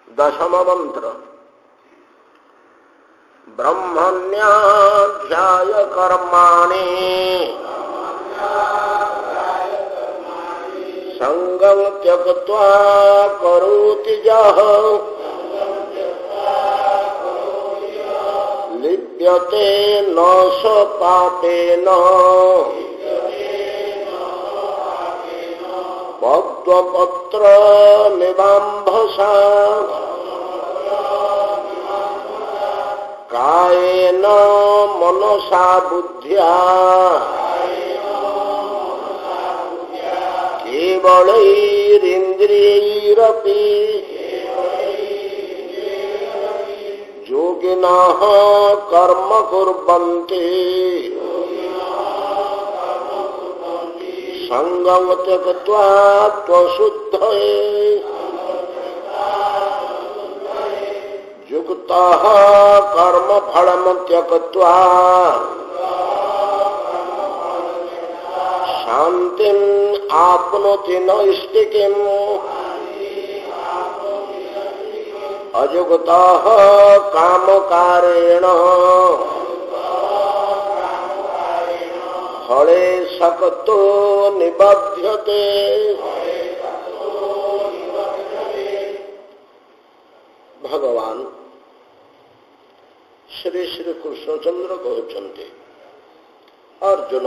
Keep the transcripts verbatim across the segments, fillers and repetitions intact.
दशम मंत्र। ब्रह्मण्याध्याय कर्माणि संगं त्यक्त्वा करोति यः लिप्यते न स पापेन पद्मपत्रमिवाम्भसा कायेन मनसा बुद्ध्या केवलैरिन्द्रियैरपि योगिनः कर्म कुर्वन्ति संगं त्यक्त्वा त्वशुद्धये युक्तः कर्मफलं त्यक्त्वा शान्तिम् आप्नोति नैष्टिकीम् अयुक्तः कामकारेण फले सक्तो निबध्यते। भगवान श्री श्री कृष्णचंद्र कहते अर्जुन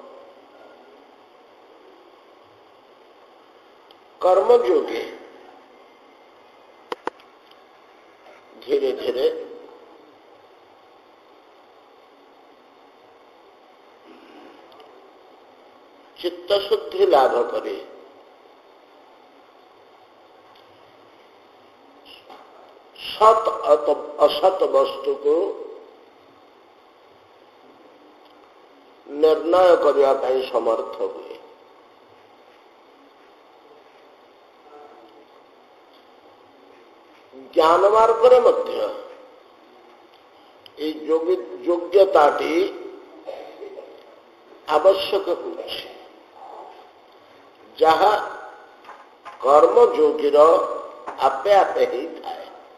कर्मयोगी धीरे धीरे चित्तशुद्धि लाभ करे सत असत वस्तु को निर्णय करने का समर्थ हुए। ज्ञान मार्ग मध्य योग्यताटी आवश्यक होछि जहाँ कर्म योगीर आपे आपे ही थाए।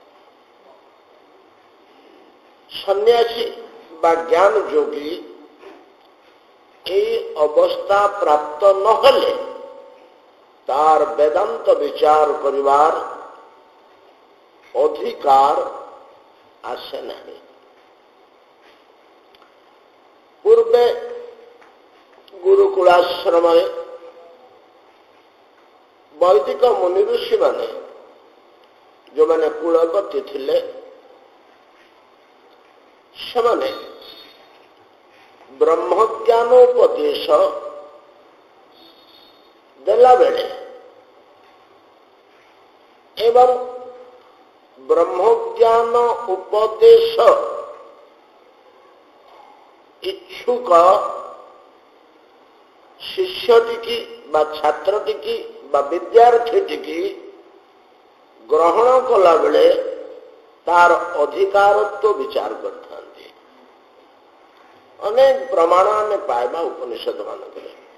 सन्यासी बा ज्ञान योगी ये अवस्था प्राप्त न हेले तार वेदांत विचार करिवार अधिकार आसे नहीं। पूर्वे गुरुकुलाश्रम वैदिक मुनि ऋषि माने जो मैंने कुलपति थिले सेमाने ब्रह्मज्ञानोपदेश देला बेले एवं ब्रह्मज्ञान उपदेश इच्छुक शिष्यटी की बा छात्रटी की बा विद्यार्थी की ग्रहण कला बेले तार अधिकारत्व विचार करता अनेक प्रमाण में पाइबा उपनिषद मानक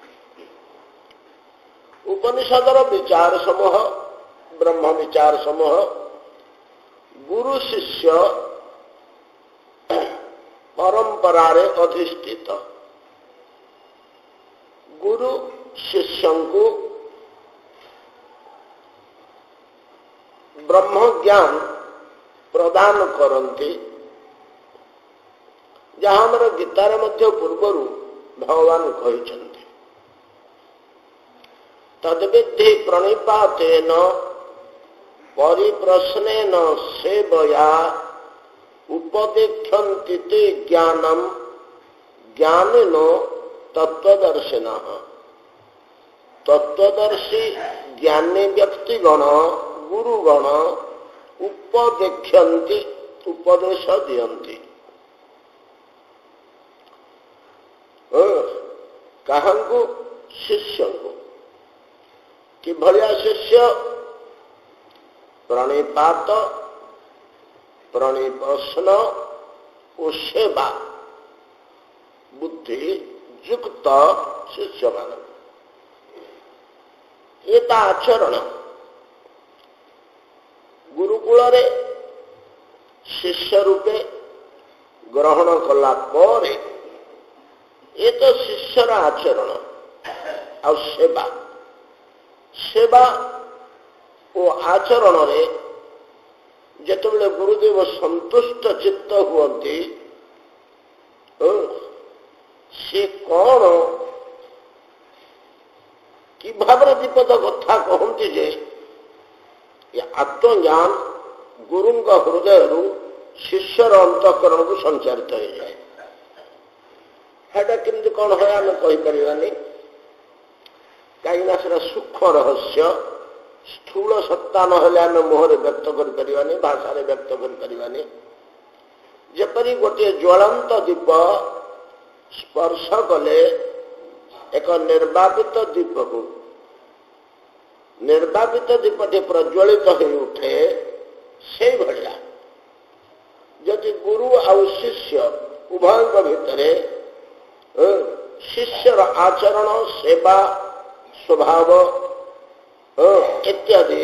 उपनिषदर विचार समूह ब्रह्म विचार समूह गुरु शिष्य परंपरा रे अधिष्ठित गुरु शिष्य को ब्रह्म ज्ञान प्रदान करती जहाँ आमर गीतार मध्य पूर्वर भगवान कहते तद्विद्धि प्रणिपातेन परिप्रश्नेन सेवया उपदेक्षन्ति ते ज्ञानम ज्ञानिनो तत्वदर्शिनः। तत्वदर्शी ज्ञानी व्यक्तिगण गुरुगण उपदेक्षन्ति उपदेश दियन्ति। काहंकु शिष्य को कि भलिया शिष्य प्रणिपात प्रणिप्रश्न और सेवा बुद्धि युक्त शिष्य मान ये आचरण गुरुकुल शिष्य रूपे ग्रहण कला पर ये तो शिष्यर आचरण आ सेवा सेवा ओ आचरण रे जेतेबेले गुरुदेव संतुष्ट चित्त हुअन्ति से कौन कि भाव दीपद कथा कहती जे आत्मज्ञान गुरु हृदय शिष्यर अंतकरण को संचारित हो जाए। केमती कौन है आम कहीपर कहीं सूक्ष्म रहस्य स्थूल सत्ता ना आम मुहर व्यक्त कर भाषा व्यक्त कर जेपरी गोटे ज्वलंत दीप स्पर्श कले एक निर्वापित दीप को निर्वापित दीपटे प्रज्वलित हो उठे से भाया जदि गुरु आउ शिष्य उभय भितर शिष्यर आचरण सेवा स्वभाव इत्यादि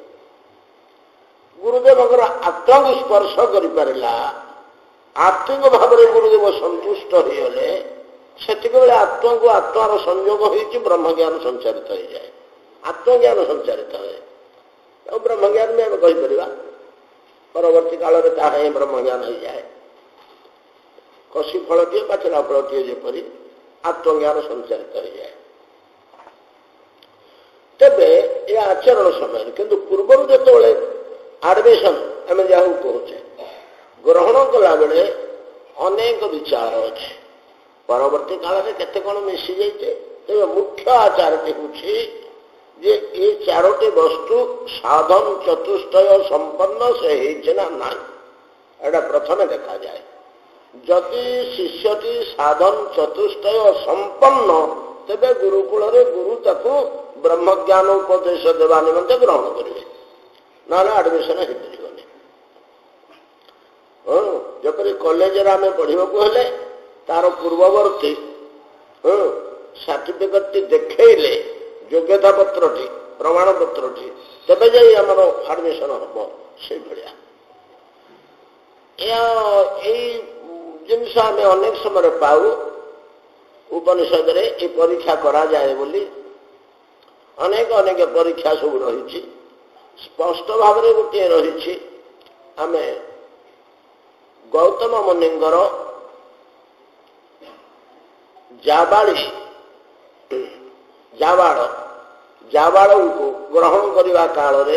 गुरुदेव आत्मा को स्पर्श कर आत्मिक भाव में गुरुदेव संतुष्ट होगले से आत्मा को आत्मार संयोग हो ब्रह्मज्ञान संचारित हो जाए। आत्मज्ञान संचारित है ब्रह्मज्ञान में आम कहीपर परवर्ती काल में ताहा ब्रह्मज्ञान हो जाए। कषि फलटीए पाचिला फलटीए जेपरी आत्मज्ञान संचारित हो जाए। तेबे ये आचरण समय किंतु पूर्व जो एडमिशन आम जहाँ कहे ग्रहण कला बेले अनेक विचार अच्छे परवर्ती काल में केते कौन मिसी जाइए। तेज मुख्य आचारटी हूँ जे ये चारोटी वस्तु साधन चतुष्टय संपन्न से होना ना एटा प्रथम देखा जाए। जदि शिष्यटी साधन चतुष्टय संपन्न तेबे गुरुकुल गुरु ताकू ब्रह्मज्ञान उपदेश देवा निमंते ग्रहण करेंगे ना एडमिशन हो पारे। जपरी कॉलेज आम पढ़ा हेले तार पूर्ववर्ती सर्टिफिकेट टी देखले योग्यता पत्र टी प्रमाण पत्र टी तबे जाई आमर एडमिशन हम से भाया जिनस आम अनेक समय पाऊ उपनिषद रे ये परीक्षा करा जाए बोली अनेक अनेक परीक्षा सब रही स्पष्ट भाव में गोटे रही आम गौतम मुनिंगर जाबाड़ी जाबाड़ जाबाड़ को ग्रहण करने काल रे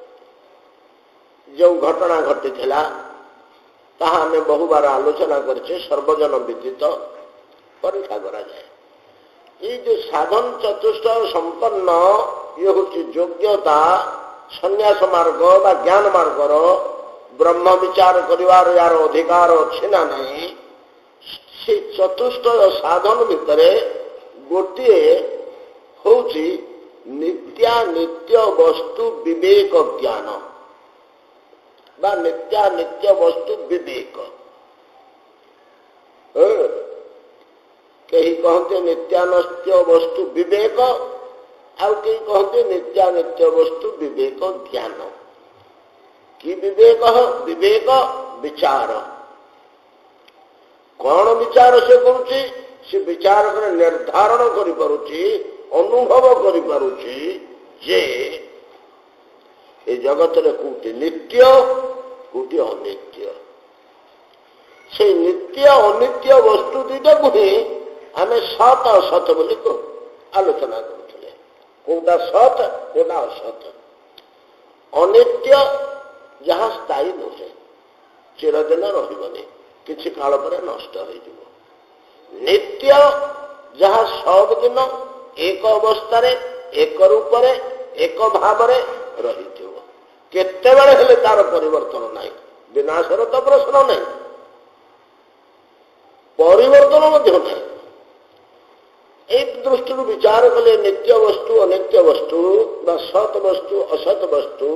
जो घटना घटी ताहा आम बहु बार आलोचना करछे सर्वजन विदित परीक्षा करा जाए। ये जो साधन चतुष्ट संपन्न ये हूँ योग्यता संन्यास मार्ग बा ज्ञान मार्गर ब्रह्म विचार करिवार यार अधिकार अच्छे ना नहीं से चतुष्ट साधन भितर गोटे हूँ नित्या नित्य वस्तु विवेक ज्ञान बा नित्या नित्य वस्तु विवेक। कहीं कहते नित्यानित्य वस्तु विवेक आउ कहीं कहते नित्यानित्य वस्तु विवेक ज्ञान कि विवेक विवेक विचार कौन विचार से करुची से विचार कर निर्धारण करि पारुची अनुभव करि पारुची जे ए जगत रे कोटी नित्य कोटी अनित्य से नित्य अनित्य वस्तु दुईटा को ही आम सत असत बोली को आलोचना करुले कोटा सत कोटा असत। अनित्य जहाँ स्थायी नुहे चिरदिन रही किसी काल पर नष्ट हो। नित्य जहाँ सब दिन एक अवस्था एक रूप एक भाव रही केतेबेले हेले तार परिवर्तन नहीं विनाशर तो प्रश्न नहीं परिवर्तन मध्य नहीं। एक दृष्टि विचार कले नित्य वस्तु अनित्य वस्तु बा सत वस्तु असत वस्तु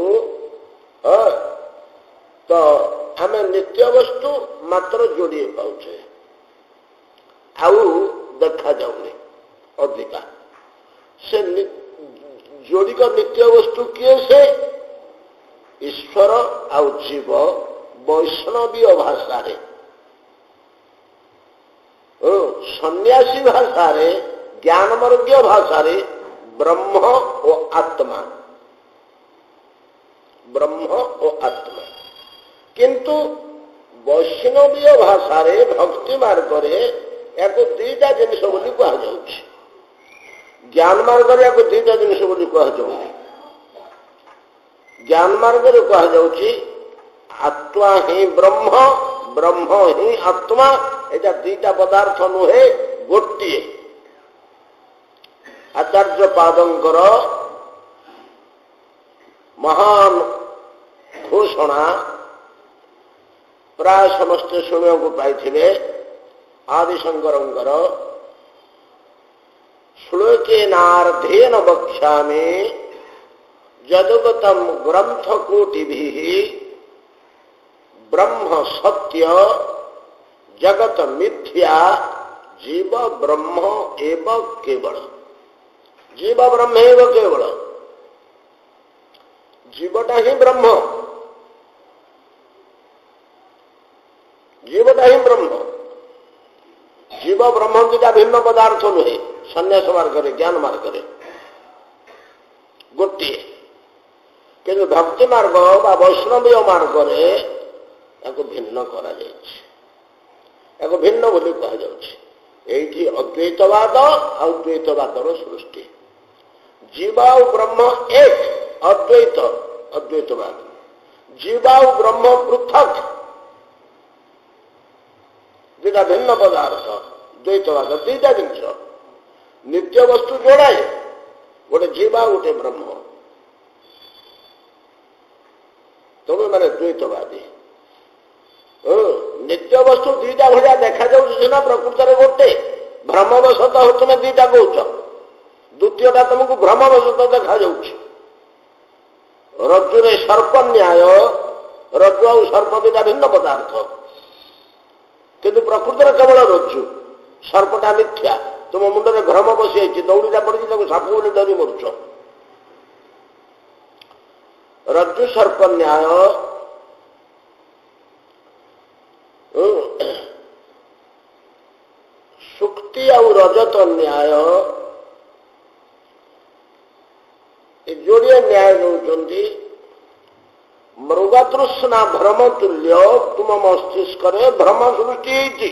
तो आम नित्य वस्तु मात्र जोड़े पाचे आउ देखा जाऊनी अधिका से जोड़िक नित्य वस्तु किए से ईश्वर आउ जीव वैष्णवीय भाषा सन्यासी भाषा ज्ञान मार्गीय भाषा ब्रह्म और आत्मा ब्रह्म और आत्मा किंतु वैष्णवीय भाषा भक्ति मार्ग या दीटा जिनिस बोली कहुच्छे ज्ञान मार्ग या दीटा जिनिस बोली कहुच्छे ज्ञान मार्ग कहुच्छी आत्मा ही ब्रह्म ब्रह्म ही आत्मा एटा दीटा पदार्थ नुहे गोटे आचार्य पादंकर महान घोषणा प्राय समस्ते शुणा पाई आदिशंकरंकर श्लोकेनार्धेन वक्ष्यामि यदुगतम ग्रंथ कोटि ब्रह्म सत्य जगत मिथ्या जीव ब्रह्म एव केवल जीव ब्रह्म एव केवल जीवटा ही ब्रह्म जीवटा ही ब्रह्म जीव ब्रह्म दुटा भिन्न पदार्थ नुहे सन्यास मार्ग ज्ञान मार्ग गोटे कि भक्ति मार्ग बा वैष्णवीय मार्ग भिन्न करा भिन्न बोली कहुच्छी अद्वैतवाद अद्वैतवादर सृष्टि जीव ब्रह्म एक अद्वैत अद्वैतवाद जीव ब्रह्म पृथक दुटा भिन्न पदार्थ द्वैतवाद दुईटा जिनस नित्य वस्तु जोड़ाए गोटे जीवा गोटे ब्रह्म तुम मैंने द्वैतवादी नित्य वस्तु दुईटा भाया देखा जाना प्रकृत गोटे भ्रमवशत हो तुम दुईटा कौच द्वितीयटा तुमको भ्रमवशत देखा रज्जुरे सर्प न्याय रज्जु आ सर्प दुईटा भिन्न पदार्थ किंतु प्रकृत केवल रज्जु सर्पटा मिथ्या तुम मुंडे भ्रम बसी दौड़ीटा पड़ी साप बोली डरी मरुच रज्जु सर्प न्याय सुक्ति आ रजत न्याय जोड़िए न्याय दौरान मृगतृष्णा भ्रम तुल्य तुम मस्तिष्क भ्रम सृष्टि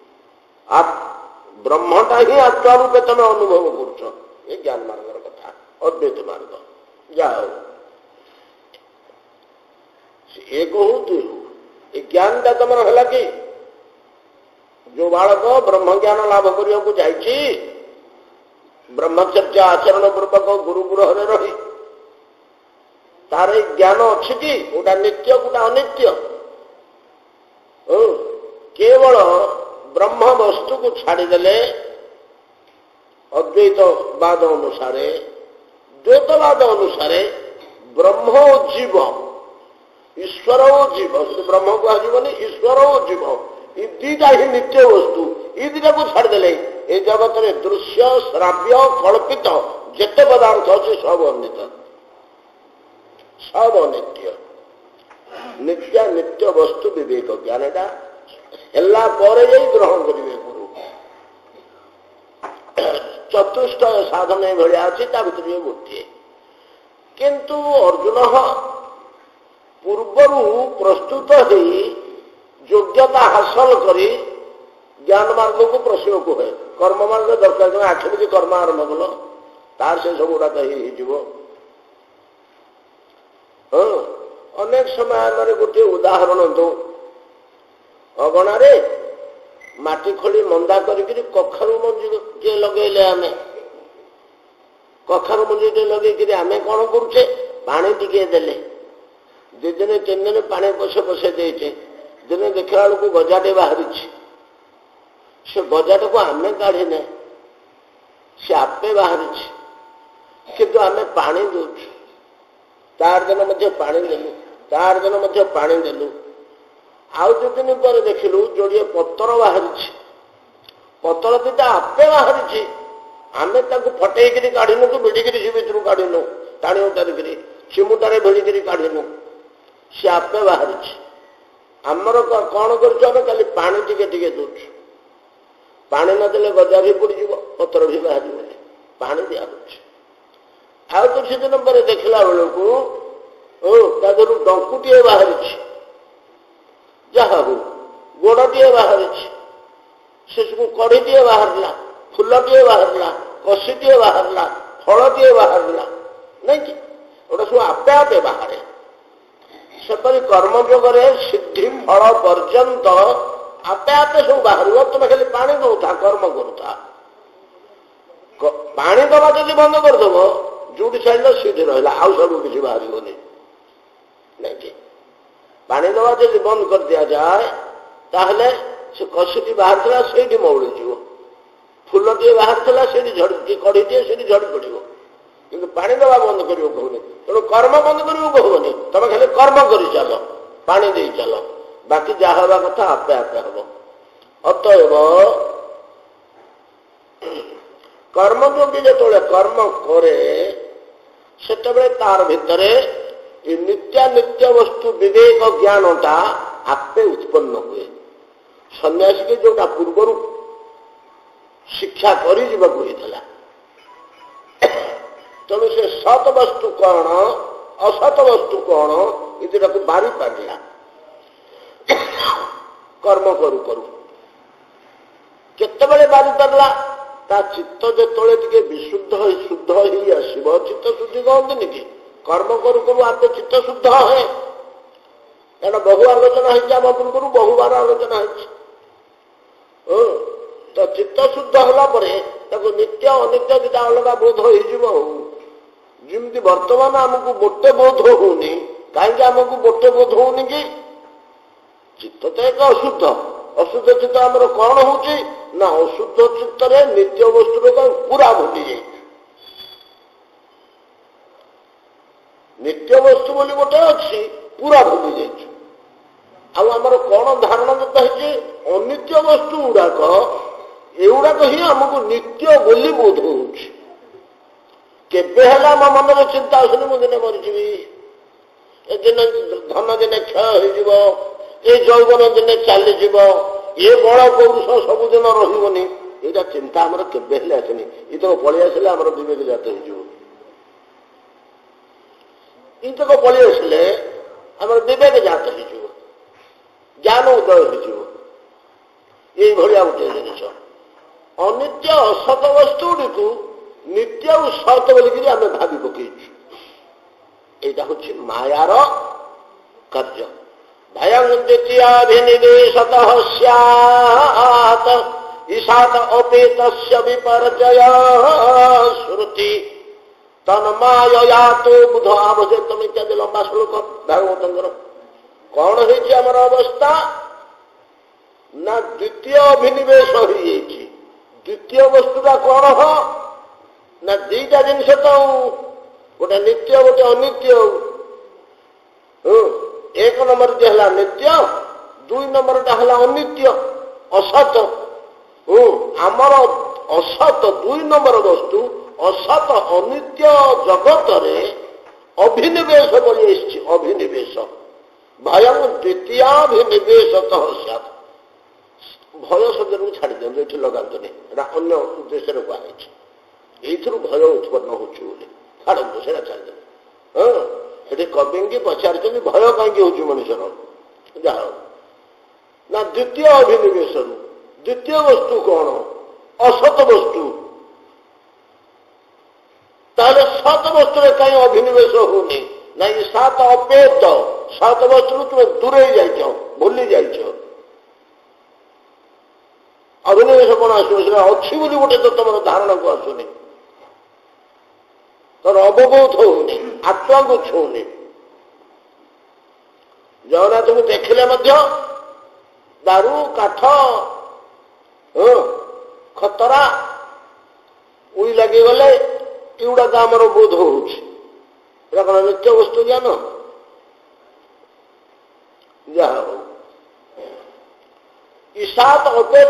ब्रह्मटा ही आत्मा रूपे तुम अनुभव कर ज्ञान मार्ग कथा अद्वैत मार्ग जाओ एक हो तु ज्ञान टा तुम है कि जो बालक ब्रह्म ज्ञान लाभ करने को जाइए ब्रह्मचर्य आचरण पूर्वक गुरु गृह रही तार ज्ञान अच्छी कि गोटा नित्य गोटा अनित्य केवल ब्रह्म वस्तु को छाड़देले अद्वैतवाद अनुसार द्वैतवाद अनुसार ब्रह्म और जीव ईश्वर और जीव ब्रह्म कहनी ईश्वर और जीव ये दीटा ही नित्य वस्तु ये दीटा को छाड़देले ये जगत में दृश्य श्राव्य कल्पित जिते पदार्थ अच्छे सब अनित सब अनित्य नित्य नित्य वस्तु विवेक ज्ञान ग्रहण करेंगे गुरु चतुष्ट साधन भाया अच्छी भर गोटे किंतु अर्जुन पूर्वर प्रस्तुत हो योग्यता हासिल कर ज्ञान मार्ग को प्रश्न को है कर्म मार्ग दरकार आठ बजे कर्म आरंभ कल तार से सब गुड़ाक अनेक समय गोटे उदाहरण दो अगणारे माटी खोली मंदा करी कखारु मंजी लगे आम कखारु मंजी लगे आम कौन करुचे पानी टिके देले दि दिन तीन दिन पानी पशे पशे देचे दिने देखा बेलू गजाटे बाहरी से गजाटा को आम काढ़ी ना से आपे बाहरी किंतु आम पानी दौचु तार दिन मध्य पानी देलु तार दिन मध्य पानी देलु आउ दु दिन पर देखिलु जोड़िए पतर बाहरी पतर दुटा आपे बाहरी आम फटेक काढ़नु कि भिड़िकी सी भर काढ़नु टाणी उतारिकी चिमुटारे भिड़िकी काढ़नु सी आपे बाहरी आमर कौन कर खाली पानी टिके टिके दौर पानी नदेले गजा भी पड़ पतर भी बाहर पानी दिया आउ किसी दिन पर देखला बेलू तादर डंकुटे बाहरी जहा हो गोड़े बाहरी शेष को कड़ीटे बाहरला फुलटे बाहरला कषीटे बाहरला फलटे बाहरला नहीं कि गोटे सब आपे आपे बाहर सेपरी कर्मयोग सिद्धि फल पर्यंत आपे आपे सब बाहर तुम खाली पानी दौथा कर्म करुता पानी दवा जब बंद करदेव जोटी छाड़ सीधे रहा आउ सब किसी बाहर नहीं कि पानी दवा जब बंद कर दि जाए ताहले से कषीटी बाहर था से मौड़ी जीव फुलटे बाहर था से झड़ी कड़ीटे से झड़ी पड़ो कि पानी दवा बंद करने तेणु कर्म बंद करने कहबनी तुम खाली कर्म कर चल पानी दे चल बाकी जहा हवा कथा आपे आपे हम अतएव कर्मयोगी जो कर्म करे से तार भितर नित्यानित्य वस्तु विवेक ज्ञानटा आपे उत्पन्न हुए सन्यासी के जोटा पूर्वर शिक्षा कर तेणु से सत वस्तु कौन असत वस्तु कौन ये बारी पारा कर्म करू करू केतबेले बारी पारा ता चित्त जो टे विशुद्ध शुद्ध ही आसब चित्त शुद्धि कहते कि कर्म करू करू आपे चित्त शुद्ध है क्या बहु आलोचना होम पूर्व बहु बार आलोचना हो तो चित्त शुद्ध होगा नित्य अनित्य दुटा अलग बोध होमती बर्तमान आमको गोटे बोध होनी कहीं आमको गोटे बोध होनी कि चित्त तो एक अशुद्ध अशुद्ध चित्त आमर कौन हो ना अशुद्ध चित्त रे नित्य वस्तु पूरा भूली जाए नित्य वस्तु बोली गोटे अच्छी पूरा भूली जाइए आमर कौन धारणा है अनित्य वस्तु गुड़ाक एगुड़ाक ही आमको नित्य बोली बोध हो मो मन चिंता आसुनी मु दिने मरीजी दिन धन दिने क्षय हो यौवन दिने चली ये बड़ पौरुष सबुदिन रही यहाँ चिंता आमर के आसनी ये पलि आसले आम विवेक जात हो इतक पलि आसले आम विवेक जात हो ज्ञान उदय हो ये गोटे जिन अनित्य असत वस्तु गुड़ी नित्य और सत बोलिक आम भावी पकईचु यहाँ हूँ मायार कार्य भयं द्वितीयाभिनिवेशत स्यात् ईशात अपेत विपर्जय श्रुति तन्मायया तो बुध आवश्यकम इत्यादि लंबा श्लोक भागवत कौन होमर अवस्था ना द्वितीय अभिनिवेश हो द्वितीय वस्तुटा कौन हो ना दीटा जिनस तो गोटे नित्य गोटे अनित्य एक नंबर है नित्य दुई नंबर टा है अनित्य असत आमर असत दुई नंबर वस्तु असत अनित्य जगत रे अभिनिवेश बोली अभिनिवेश भयं द्वितीयाभिनिवेशत सैत् भय शब्द छाड़ दिखाते ये लगातुनि अन्य उद्देश्य कहुई ये भय उत्पन्न होड़ा छाड़ हाँ ये कवि की पचार भय कहीं मनुष्यर जहा ना द्वितीय अभिनिवेश द्वितीय वस्तु कौन असत वस्तु ताले सत वस्तु कहीं अभिनिवेश होनी ना ये सात अपेत सात वस्तु तुम दूरे जाइच भूली जाइच अभिनिवेश कौन आसो अच्छी बोली गोटे तो तुम धारणा को आसुनी तर अवबोध होनी आत्मा को छूनी जगन्नाथ तुम देखिले दारू काठ खतरा उई लगी गले युवाक आमर बोध हो नित्य वस्तु ज्ञान जहा ईशात अपेत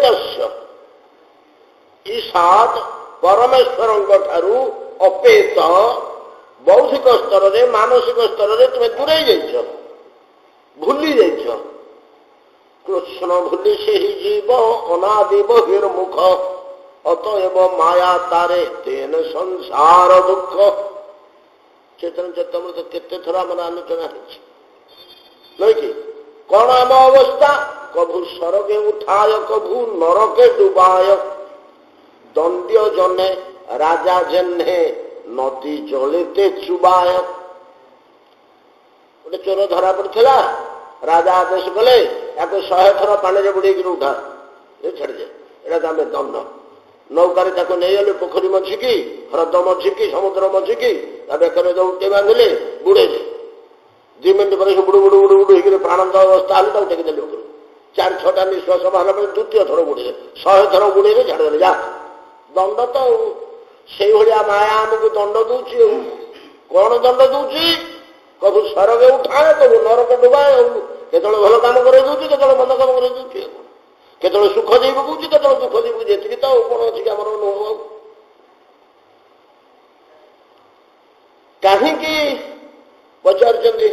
ईशात परमेश्वर ठारू अपेत बौद्धिक स्तर रे मानसिक स्तर रे तुम्हें दूरे जाइछ ଭୁଲି ଯାଇଛ। କୃଷ୍ଣ ଭୁଲି ସେହି ଜୀବ ଅନାଦି ବହିର୍ମୁଖ ଅତଏବ ମାୟା ତାରେ ତେନ ସଂସାର ଦୁଃଖ। ଚେତନ ଚେତନ କେତେ ଥର ଆମର ଆଲୋଚନା ହେଇଛି ନୁହେଁ କି? କଣ ଆମ ଅବସ୍ଥା? କଭୁ ସରକେ ଉଠାୟ କଭୁ ନରକେ ଡୁବାୟ ଦଣ୍ଡ୍ୟ ଜନେ ରାଜା ଜେହ୍ନେ ନଦୀ ଜଳିତେ ଚୁବାୟ। ଗୋଟେ ଚୋର ଧରା ପଡିଥିଲା, ରାଜା ଆଦେଶ କଲେ ତାକୁ ଶହେ ଥର ପାଣିରେ ବୁଡେଇକିରି ଉଠା, ଏ ଛାଡିଯାଏ, ଏଇଟା ଆମେ ଦଣ୍ଡ। ନୌକାରେ ତାକୁ ନେଇଗଲେ ପୋଖରୀ ମଝିକି, ହ୍ରଦ ମଝିକି, ସମୁଦ୍ର ମଝିକି, ତା ବେକରେ ଦଉଟେ ବାନ୍ଧିଲେ, ବୁଡେଇଲେ। ଦି ମିନିଟ୍ ପରେ ସେ ବୁଡୁ ବୁଡୁ ବୁଡୁ ବୁଡୁ ହେଇକିରି ପ୍ରାଣନ୍ତ ଅବସ୍ଥା ହେଲେ ତାକୁ ଟେକିଦେଲେ ଉପରୁ। ଚାରି ଛଅଟା ନିଶ୍ୱାସ ବାହାରିଲା ପରେ ଦ୍ୱିତୀୟ ଥର ବୁଡେଇଲେ, ଶହେ ଥର ବୁଡେଇଲେ, ଛାଡ଼ିଦେଲେ, ଯା ଦଣ୍ଡ ତ। ଆଉ ସେଇଭଳିଆ ମାୟା ଆମକୁ ଦଣ୍ଡ ଦଉଛି। ଆଉ କଣ ଦଣ୍ଡ ଦଉଛି? କଭୁ ସରକେ ଉଠାଏ କଭୁ ନରକେ ଡୁବାଏ। ଆଉ କେତେବେଳେ ଭଲ କାମ କରେଇ ଦଉଛି, କେତେବେଳେ ମନ୍ଦ କାମ କରେଇ ଦଉଛି, କେତେବେଳେ ସୁଖ ଦେଇ ପକଉଛି, କେତେବେଳେ ଦୁଃଖ ଦେଇ ପକଉଛି। ଏତିକି ତ ଆଉ କଣ ଅଛି କି ଆମର ଅନୁଭବ? ଆଉ କାହିଁକି ପଚାରୁଛନ୍ତି?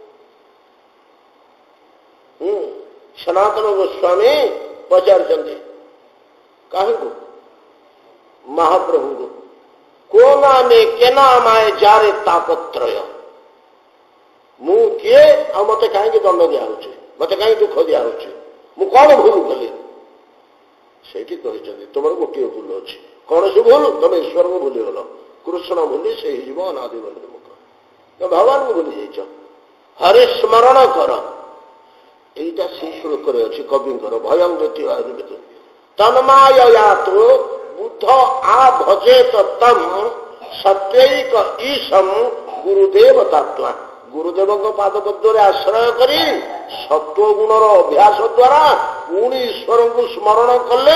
ହୁଁ ସନାତନ ଗୋସ୍ୱାମୀ ପଚାରୁଛନ୍ତି କାହାକୁ? ମହାପ୍ରଭୁଙ୍କୁ। କୋ ନାମେ କେନା ମାଏ ଯାରେ ତାପତ୍ରୟ। ମୁଁ କିଏ ଆଉ ମତେ କାହିଁକି ଦଣ୍ଡ ଦିଆହଉଛି, ମତେ କାହିଁକି ଦୁଃଖ ଦିଆହଉଛି, ମୁଁ କଣ ଭୁଲ କଲି? ସେଇଠି କହିଛନ୍ତି ତୁମର ଗୋଟିଏ ଭୁଲ ଅଛି। କଣ ସେ ଭୁଲ? ତମେ ଈଶ୍ୱରଙ୍କୁ ଭୁଲିଗଲ। କୃଷ୍ଣ ଭୁଲି ସେ ହେଇଯିବ ଅନାଦି ବହିର୍ମୁଖ। ତମେ ଭଗବାନଙ୍କୁ ଭୁଲି ଯାଇଛ। ହରେ ସ୍ମରଣ କର। ଏଇଟା ସେ ଶ୍ଲୋକରେ ଅଛି କବିଙ୍କର। ଭୟଂ ଜ୍ୟୋତି ତନ୍ମାୟୟାତୁ ବୁଦ୍ଧ ଆ ଭଜେତ ତମ୍ ସତ୍ୟୈକ ଈଶଂ ଗୁରୁଦେବ ତତ୍ତ୍ୱ। ଗୁରୁଦେବଙ୍କ ପାଦପଦ୍ମରେ ଆଶ୍ରୟ କରି ସତ୍ୱ ଗୁଣର ଅଭ୍ୟାସ ଦ୍ୱାରା ପୁଣି ଈଶ୍ୱରଙ୍କୁ ସ୍ମରଣ କଲେ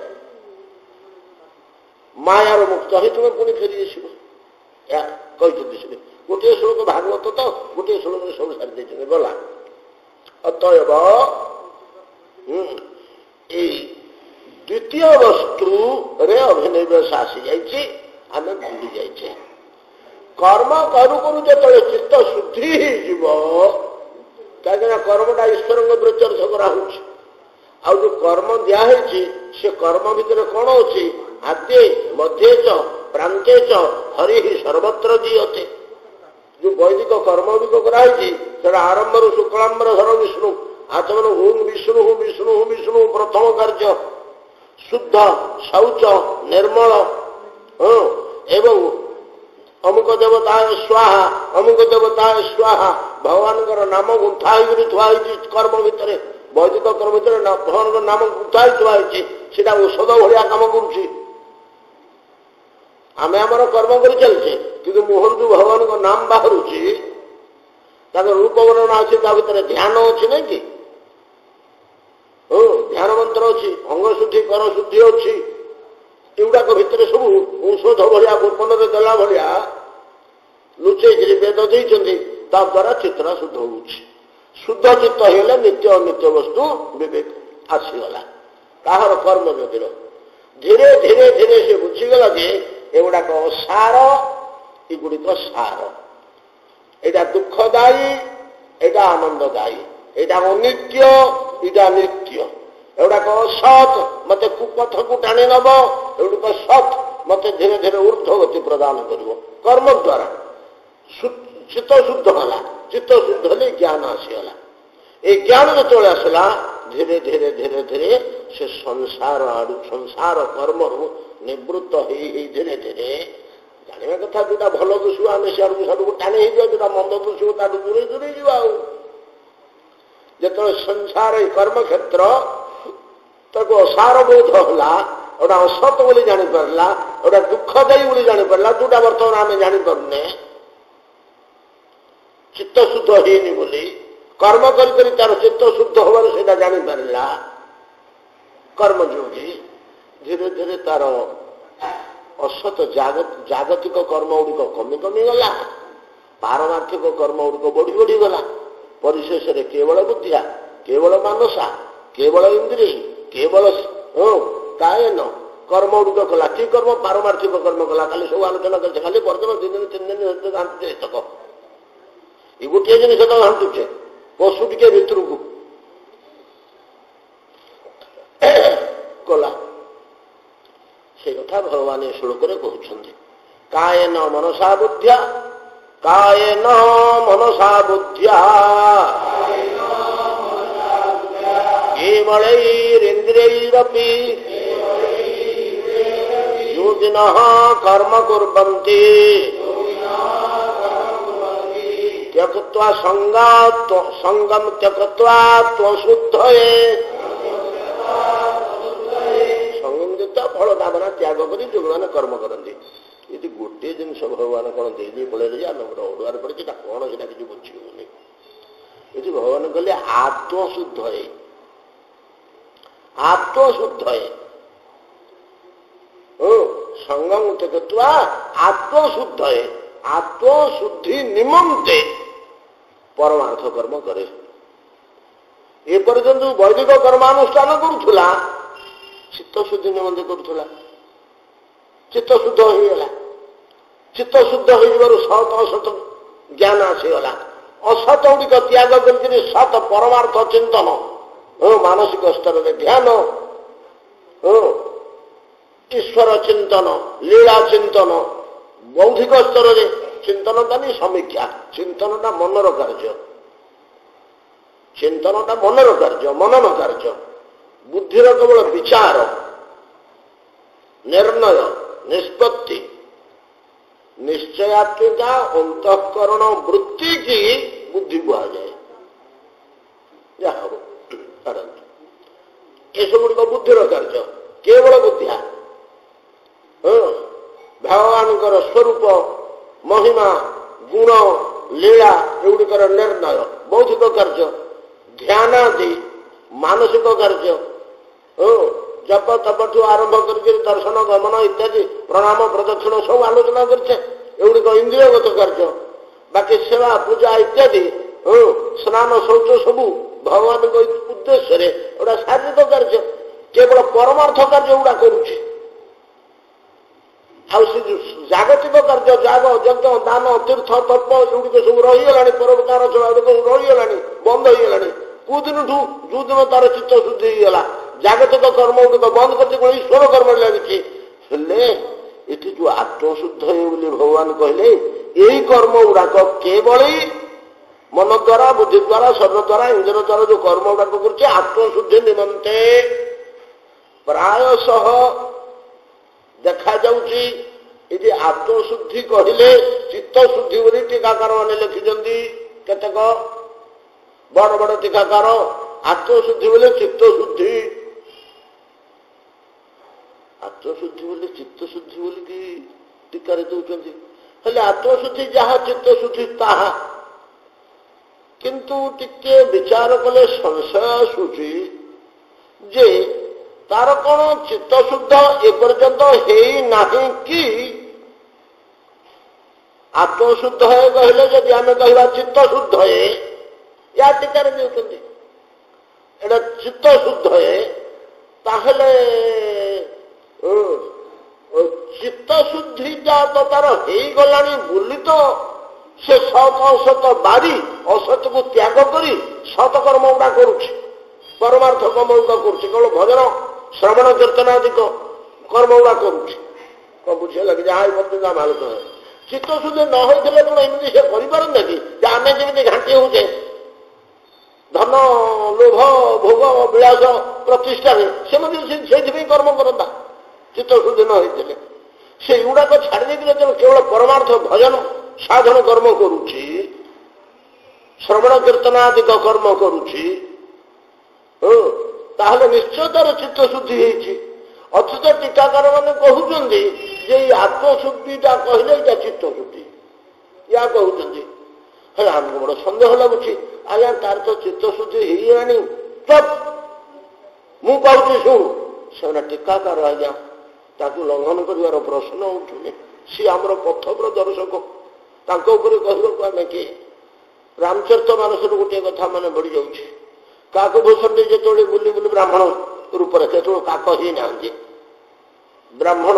ମାୟାର ମୁକ୍ତ ହୋଇ ତୁମେ ପୁଣି ଫେରି ଆସିବ। ଏହା କହିଛନ୍ତି ସେ। ଗୋଟିଏ ଶ୍ଲୋକ ଭାଗବତ ତ, ଗୋଟିଏ ଶ୍ଲୋକରେ ସବୁ ସାରି ଦେଇଛନ୍ତି, ଗଲା। ଅତଏବ ଏଇ ଦ୍ୱିତୀୟ ବସ୍ତୁରେ ଅଭିନିବେଶ ଆସିଯାଇଛି, ଆମେ ଭୁଲି ଯାଇଛେ। କର୍ମ କରୁ କରୁ ଯେତେବେଳେ ଚିତ୍ତ ଶୁଦ୍ଧି ହେଇଯିବ, କାହିଁକିନା କର୍ମଟା ଈଶ୍ୱରଙ୍କ ବିରୁଦ୍ଧରେ କରାହଉଛି। ଆଉ ଯୋଉ କର୍ମ ଦିଆହେଇଛି ସେ କର୍ମ ଭିତରେ କଣ ଅଛି? ଆଦ୍ୟ ମଧ୍ୟେ ଚ ପ୍ରାନ୍ତେ ଚ ହରି ସର୍ବତ୍ର ଜିୟତେ। ଯୋଉ ବୈଦିକ କର୍ମ ଗୁଡ଼ିକ କରାହେଇଛି ସେଟା ଆରମ୍ଭରୁ ଶୁକ୍ଳାମ୍ବର ଧର ବିଷ୍ଣୁ ଆଚମନ ହୁଁ ବିଷ୍ଣୁ ହୁଁ ବିଷ୍ଣୁ ହୁଁ ବିଷ୍ଣୁ ପ୍ରଥମ କାର୍ଯ୍ୟ ଶୁଦ୍ଧ ଶୌଚ ନିର୍ମଳ ଏବଂ ଅମୁକ ଦେବତାୟ ସ୍ୱାହା ଅମୁକ ଦେବତାୟ ସ୍ୱାହା ଭଗବାନଙ୍କର ନାମ ଗୁନ୍ଥା ହେଇକରି ଥୁଆ ହେଇଛି କର୍ମ ଭିତରେ। ବୈଦିକ କର୍ମ ଭିତରେ ଭଗବାନଙ୍କ ନାମ ଗୁନ୍ଥା ହେଇ ଥୁଆ ହେଇଛି, ସେଟା ଔଷଧ ଭଳିଆ କାମ କରୁଛି। ଆମେ ଆମର କର୍ମ କରି ଚାଲିଛେ, କିନ୍ତୁ ମୁହଁରୁ ଯୋଉ ଭଗବାନଙ୍କ ନାମ ବାହାରୁଛି ତାଙ୍କର ରୂପ ବର୍ଣ୍ଣନା ଅଛି, ତା ଭିତରେ ଧ୍ୟାନ ଅଛି ନାଇଁ କି? ହଁ ଧ୍ୟାନ ମନ୍ତ୍ର ଅଛି, ଅଙ୍ଗ ଶୁଦ୍ଧି କର ଶୁଦ୍ଧି ଅଛି। ଏଗୁଡାକ ଭିତରେ ସବୁ ଔଷଧ ଭଳିଆ ଗୋପନରେ ଦେଲା ଭଳିଆ ଲୁଚେଇକିରି ବେଦ ଦେଇଛନ୍ତି। ତା ଦ୍ୱାରା ଚିତ୍ର ଶୁଦ୍ଧ ହଉଛି। ଶୁଦ୍ଧ ଚିତ୍ତ ହେଇଗଲେ ନିତ୍ୟ ଅନିତ୍ୟ ବସ୍ତୁ ବିବେକ ଆସିଗଲା। କାହାର? କର୍ମ ଯୋଗୀର। ଧୀରେ ଧୀରେ ଧୀରେ ସେ ବୁଝିଗଲା ଯେ ଏଗୁଡାକ ସାର, ଏଗୁଡିକ ସାର। ଏଇଟା ଦୁଃଖଦାୟୀ, ଏଇଟା ଆନନ୍ଦଦାୟୀ। ଏଇଟା ଅନିତ୍ୟ, ଏଇଟା ନିତ୍ୟ। ଏଗୁଡାକ ଅସତ୍, ମତେ କୁପଥକୁ ଟାଣି ନବ। ଏଗୁଡିକ ସତ୍, ମତେ ଧୀରେ ଧୀରେ ଉର୍ଦ୍ଧ୍ୱ ଗତି ପ୍ରଦାନ କରିବ। କର୍ମ ଦ୍ୱାରା ଚିତ୍ତ ଶୁଦ୍ଧ ହେଲା। ଚିତ୍ତ ଶୁଦ୍ଧ ହେଲେ ଜ୍ଞାନ ଆସିଗଲା। এই জ্ঞାନ ଯେତେବେଳେ ଆସିଲା, ଧୀରେ ଧୀରେ ଧୀରେ ଧୀରେ ସେ ସଂସାର ଆଡୁ ସଂସାର କର୍ମରୁ ନିବୃତ୍ତ ହେଇ ହେଇ ଧୀରେ ଧୀରେ ଜାଣିବା କଥା ଯୋଉଟା ଭଲ ଦୁଷିବ ଆମେ ସିଆଡକୁ ସିଆଡକୁ ଟାଣି ହେଇଯିବା, ଯୋଉଟା ମନ୍ଦ ଦୁଷିବ ତାଠୁ ଦୂରେଇ ଦୂରେଇ ଯିବା। ଆଉ ଯେତେବେଳେ ସଂସାର ଏଇ କର୍ମକ୍ଷେତ୍ର ତାକୁ ଅସାର ବୋଧ ହେଲା, ଗୋଟା ଅସତ ବୋଲି ଜାଣିପାରିଲା, ଗୋଟା ଦୁଃଖଦାୟୀ ବୋଲି ଜାଣିପାରିଲା, ଯୋଉଟା ବର୍ତ୍ତମାନ ଆମେ ଜାଣିପାରୁନେ, ଚିତ୍ତ ଶୁଦ୍ଧ ହେଇନି ବୋଲି କର୍ମ କରି କରି ତାର ଚିତ୍ତ ଶୁଦ୍ଧ ହବାରୁ ସେଇଟା ଜାଣିପାରିଲା କର୍ମଯୋଗୀ। ଧୀରେ ଧୀରେ ତାର ଅସତ ଜାଗତିକ କର୍ମ ଗୁଡ଼ିକ କମି କମି ଗଲା, ପାରମାର୍ଥିକ କର୍ମ ଗୁଡ଼ିକ ବଢି ବଢି ଗଲା। ପରିଶେଷରେ କେବଳ ବୁଦ୍ଧିଆ, କେବଳ ମାନସା, କେବଳ ଇନ୍ଦ୍ରିୟ, କେବଳ କାୟନ କର୍ମ ଗୁଡ଼ିକ କଲା। କି କର୍ମ? ପାରମାର୍ଥିକ କର୍ମ କଲା। ଖାଲି ସବୁ ଆଲୋଚନା କରିছে, ଖାଲି ବର୍ତ୍ତମାନ ଦି ଦିନ ତିନି ଦିନ ଘାଣ୍ଟୁଛେ। ଏତକ ଏ ଗୋଟିଏ ଜିନିଷ ତ ଘାଣ୍ଟୁଛେ। पशु टिके भितर को गला से कथा भगवान ये श्लोक कहते कायेन मनसा बुद्ध्या कायेन मनसा बुद्ध्या केवलैरिन्द्रियैरपि योगिनः कर्म कुर्वन्ति त्यक्त्वा संगात् संगम त्यक्त्वा त्वशुद्धये संगम देता फल कामना त्याग करी जो मैंने कर्म करती ये गोटे जिन भगवान कौन दे पड़े आम ओडार पड़े कौन से किसी बुझे ये भगवान कहले आत्मशुद्ध है आत्मशुद्ध है संगम त्यक्त्वा आत्मशुद्ध है आत्मशुद्धि निमंते परमार्थ कर्म करे ए पर्यंत वैदिक कर्मानुष्ठान करुला चित्त शुद्धि निमंते करुला चित्त शुद्ध हो गला चित्त शुद्ध हो सत असत ज्ञान आसीगला असत गुड़िक त्याग कर सत परमार्थ चिंतन मानसिक स्तर में ध्यान ईश्वर चिंतन लीला चिंतन बौद्धिक स्तर में चिंतन नहीं समीक्षा चिंतन मनर कार्य चिंतन मनर कार्य मनन कार्य बुद्धिर केवल विचार निर्णय निष्पत्ति निश्चयात्मिका अंतःकरण वृत्ति की बुद्धि कहा जाए ये सब गुड़िक बुद्धिर कार्य केवल बुद्धिया भगवान स्वरूप महिमा गुण लीला एगुड़िकर निर्णय बौद्धिक कार्य ध्यानादि मानसिक कार्य जप तपठू आरंभ करके दर्शन गमन इत्यादि प्रणाम प्रदक्षिण सब आलोचना करछे एगुड़िक इंद्रियगत कार्य बाकी सेवा पूजा इत्यादि स्नान शौच सबू भगवान उद्देश्य गोटा शारीरिक कार्य केवल परमार्थ कार्य गुड़ा करुच्छे जागतिक कार्य जाग यज्ञ दान तीर्थ तप एगुड़िक सब रहीगला परोपकार रहीगला बंद होगा कौदिन जो दिन तार चित्त शुद्धि होगा जागतिक कर्म गुड़िक बंद कर ईश्वर कर्म लगी ये जो आत्मशुद्ध है भगवान कहले यही कर्म गुड़ाक केवल मन द्वारा बुद्धि द्वारा शरीर द्वारा इंद्र द्वारा जो कर्म गुड़ाक कर आत्मशुद्धि निमंते प्रायश देखा जाउची ये आत्मशुद्धि कहले चित्त शुद्धि बोली टीकाकार मैंने लिखिंट केतक बड़ बड़ टीकाकार आत्मशुद्धि बोले चित्त शुद्धि आत्मशुद्धि बोले चित्त शुद्धि बोली कि टीकार दौरान आत्मशुद्धि जहाँ चित्त शुद्धि ताहा किंतु टिके विचार कले संशय आसूची जे तार कौन चित्त शुद्ध एपर्यंत है नहीं कि आत्मशुद्ध है कहले जब आम कह चित्त शुद्ध है या टीकार एटा चित्त शुद्ध है ताहले चित्त शुद्धि जा तो तार हो गलानी बोली तो से सत असत बारी असत को त्याग करी सत कर्म गुड़ा करुच्ची परमार्थ कर्म गुड़ा करुच्ची केवल भजन श्रवण कीर्तन आदि कर्म गुड़ा करुच्ची कौन बुझे लगे जहाँ बदला मालूम है चित्त शुद्धि न होते कौन एमती से करपारते कि आम जमी घाटी होचे धन लोभ भोग विलास प्रतिष्ठा से कर्म करता चित्त शुद्धि न होते से गुड़ाक छाड़ी केवल परमार्थ भजन साधन कर्म करुच्ची श्रवण कीर्तन आदि कर्म करुच्ची ताहले निश्चय तार चित्त शुद्धि होती अथच टीकाकार मैंने कहते जे आत्मशुद्धिटा कहले चित्त शुद्धि या कहते आमको बड़ सन्देह लगुच आज्ञा तार तो चित्त शुद्धि होगा तब मु कहूँ शुण से टीकाकार आज्ञा ताकू लंघन कर प्रश्न उठुनि सी आमर पथ प्रदर्शक तांको ऊपर कहवाक आम किए रामचरित मानस गोटे कथा मान बढ़ी जाऊे काक भूषण जो बुली बुली ब्राह्मण रूप से काक ही ना ब्राह्मण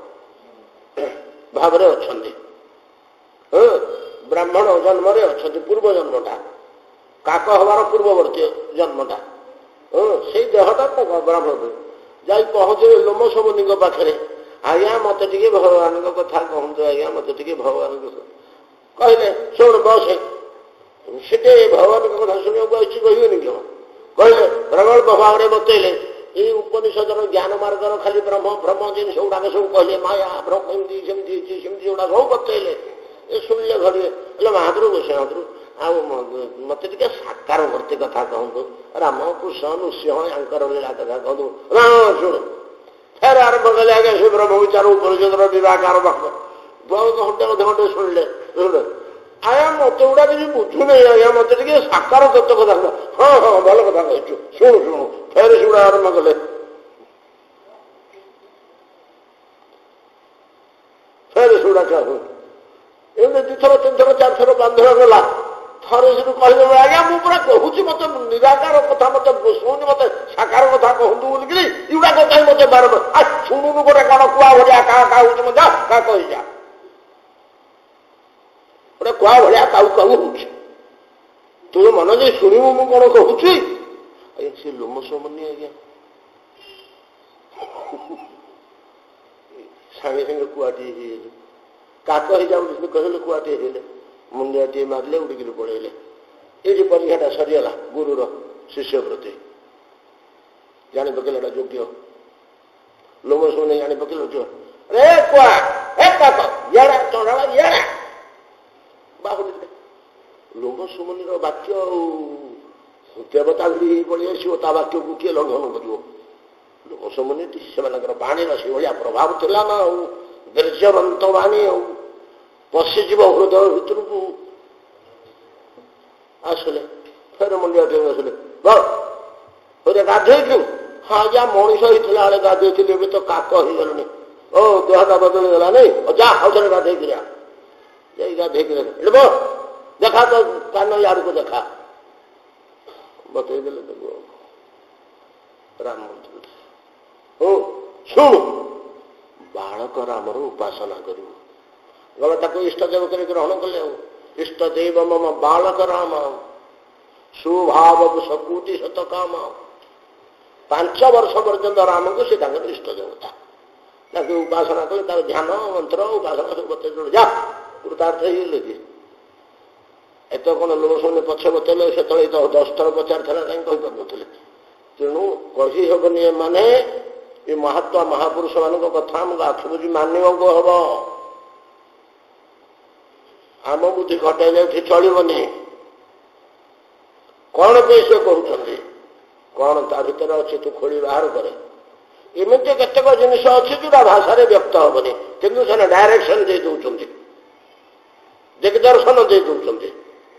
भाव अच्छा ब्राह्मण जन्म अच्छा पूर्व जन्मटा କାକ ହବାର ପୂର୍ବବର୍ତ୍ତୀ ଜନ୍ମଟା ସେଇ ଦେହଟା ବ୍ରାହ୍ମଣ ଯାଇ ପହଞ୍ଚିଲେ ଲୋମସମୁନିଙ୍କ ପାଖରେ ଆଜ୍ଞା ମତେ ଟିକେ ଭଗବାନଙ୍କ କଥା କହନ୍ତୁ ଆଜ୍ଞା ମତେ ଟିକେ ଭଗବାନଙ୍କ କହିଲେ ଶୁଣ ବସେ ସେଠି ଭଗବାନଙ୍କ କଥା ଶୁଣିବାକୁ ଆସିଛି କହିବେନି କଣ କହିଲେ ପ୍ରଗଳ୍ଭ ଭାବରେ ବତେଇଲେ ଏଇ ଉପନିଷଦର ଜ୍ଞାନ ମାର୍ଗର ଖାଲି ବ୍ରହ୍ମ ବ୍ରହ୍ମ ଜିନିଷ ଗୁଡାକ ସବୁ କହିଲେ ମାୟା ବ୍ରହ୍ମ ଏମିତି ସେମିତି ହେଇଛି ସେମିତି ଗୁଡାକ ସବୁ ବତେଇଲେ ଏ ଶୁଣିଲେ ଘଡ଼ିଏ ହେଲେ ମହାପ୍ରଭୁ ଗୋସ୍ୱାମୀ ଆଉ ମତେ ଟିକେ ସାକାର ଭର୍ତ୍ତି କଥା କହନ୍ତୁ ରାମ କୃଷ୍ଣ ନୃସିଂହ ୟାଙ୍କର ଲୀଳା କଥା କହନ୍ତୁ ଶୁଣ ଫେର ଆରମ୍ଭ କଲେ ଆଜ୍ଞା ସେ ବ୍ରହ୍ମ ବିଚାର ଉପନିଷଦର ନିରାକାର ବାକ୍ୟ ବହୁତ ଘଣ୍ଟେ ଅଧେ ଘଣ୍ଟେ ଶୁଣିଲେ ଆଜ୍ଞା ମତେ ଗୁଡା କିଛି ବୁଝୁନାହିଁ ଆଜ୍ଞା ମତେ ଟିକେ ସାକାର ତତ୍ତ୍ୱ କଥା କୁହ ହଁ ହଁ ଭଲ କଥା କହିଛୁ ଶୁଣୁ ଶୁଣୁ ଫେର ସେଗୁଡା ଆରମ୍ଭ କଲେ ଫେର ସେଗୁଡା ଚାହୁଁ ଏମିତି ଦିଥର ତିନିଥର ଚାରିଥର ବାନ୍ଧବ ଗଲା ଥରେ ସେଠୁ କହିଲେ ଆଜ୍ଞା ମୁଁ ପୁରା କହୁଛି ମତେ ନିରାକାର କଥା ମତେ ଶୁଣୁନି ମତେ ସାକାର କଥା କହନ୍ତୁ ବୋଲିକିରି ଏଗୁଡାକ କାହିଁ ମତେ ବାରମ୍ବାର ଆ ଶୁଣୁନୁ ଗୋଟେ କଣ କୁଆ ଭଳିଆ କାହା କାହା ହଉଛି ମତେ କାହା କହିଯା ଗୋଟେ କୁଆ ଭଳିଆ କାଉ କାଉ ହଉଛି ତୁ ମନ ଯେ ଶୁଣିବୁ ମୁଁ କଣ କହୁଛି ଆଜ୍ଞା ସେ ଲୋମସମୁନି ଆଜ୍ଞା ସାଙ୍ଗେ ସାଙ୍ଗେ କୁଆଟିଏ ହେଇଗଲେ କାକ ହେଇଯାଉ କହିଲେ କୁଆଟିଏ ହେଲେ ମୁଣ୍ଡିଆଟିଏ ମାରିଲେ ଉଡ଼ିକିରି ପଳେଇଲେ ଏଇଠି ପରୀକ୍ଷାଟା ସରିଗଲା ଗୁରୁର ଶିଷ୍ୟ ପ୍ରତି ଜାଣି ପକେଇଲେ ଏଟା ଯୋଗ୍ୟ ଲୋମସମୁନି ଜାଣି ପକେଇଲେ ରେ କୁଆ ଏ କାକ ଇଆଡା ଚଣ୍ଡାଳ ଇଆଡା ବାହୁଡ଼ିଲେ ଲୋମସମୁନିର ବାକ୍ୟ ଆଉ ଦେବତା ଘୁରି ହେଇ ପଳେଇ ଆସିବ ତା ବାକ୍ୟକୁ କିଏ ଲଙ୍ଘନ କରିବ ଲୋମସମୁନି ସେମାନଙ୍କର ବାଣୀର ସେଭଳିଆ ପ୍ରଭାବ ଥିଲା ନା ଆଉ ବୀର୍ଯ୍ୟବନ୍ତ ବାଣୀ ଆଉ ପଶିଯିବ ହୃଦୟ ଭିତରକୁ ଆସିଲେ ଫେର ମୁଣ୍ଡିଆ ଟେକି ଆସିଲେ ବଳେ ଗାଧୋଇଛୁ ହଁ ଆଜ୍ଞା ମଣିଷ ହେଇଥିଲା ବେଳେ ଗାଧୋଇଥିଲି ଏବେ ତ କାକ ହେଇଗଲୁଣି ଓ ଦେହଟା ବଦଳି ଗଲା ନାଇଁ ଯା ଆଉ ଥରେ ଗାଧୋଇକିରି ଯାଇ ଗାଧୋଇକିରି ବ ଦେଖା ତ କାନ ଆଡକୁ ଦେଖା ବତେଇ ଦେଲେ ତାକୁ ରାମ ମନ୍ଦିର ହଉ ଶୁଣୁ ବାଳକ ରାମର ଉପାସନା କରିବୁ ଗଲା ତାକୁ ଇଷ୍ଟଦେବ କରି ଗ୍ରହଣ କଲେ ଆଉ ଇଷ୍ଟଦେବ ମମ ବାଳକ ରାମ ସୁଭାବ ସକୁଟି ଶତ କାମ ପାଞ୍ଚ ବର୍ଷ ପର୍ଯ୍ୟନ୍ତ ରାମକୁ ସେ ତାଙ୍କର ଇଷ୍ଟ ଦେବତା ତାକୁ ଉପାସନା କଲେ ତାର ଧ୍ୟାନ ମନ୍ତ୍ର ଉପାସନା ସବୁ ବତେଇ ଯା କୃତାର୍ଥ ହେଇଗଲେ କି ଏତ କଣ ଲୋମସମୁନି ପଛେ ବତେଇଲେ ସେତେବେଳେ ତ ଦଶଥର ପଚାରିଥିଲା କାହିଁ କହିପାରୁନଥିଲେ ତେଣୁ କହି ହେବନି ଏମାନେ ଏ ମହାତ୍ମା ମହାପୁରୁଷ ମାନଙ୍କ କଥା ଆମକୁ ଆଖି ବୁଝି ମାନିବାକୁ ହବ ଆମ ବୁଦ୍ଧି ଘଟାଇଲେ ଏଠି ଚଳିବନି କଣ ପାଇଁ ସେ କହୁଛନ୍ତି କଣ ତା ଭିତରେ ଅଛି ତୁ ଖୋଳି ବାହାର କରେ ଏମିତି କେତେକ ଜିନିଷ ଅଛି ଯୋଉଟା ଭାଷାରେ ବ୍ୟକ୍ତ ହବନି କିନ୍ତୁ ସେମାନେ ଡାଇରେକ୍ସନ ଦେଇ ଦଉଛନ୍ତି ଦିଗଦର୍ଶନ ଦେଇ ଦଉଛନ୍ତି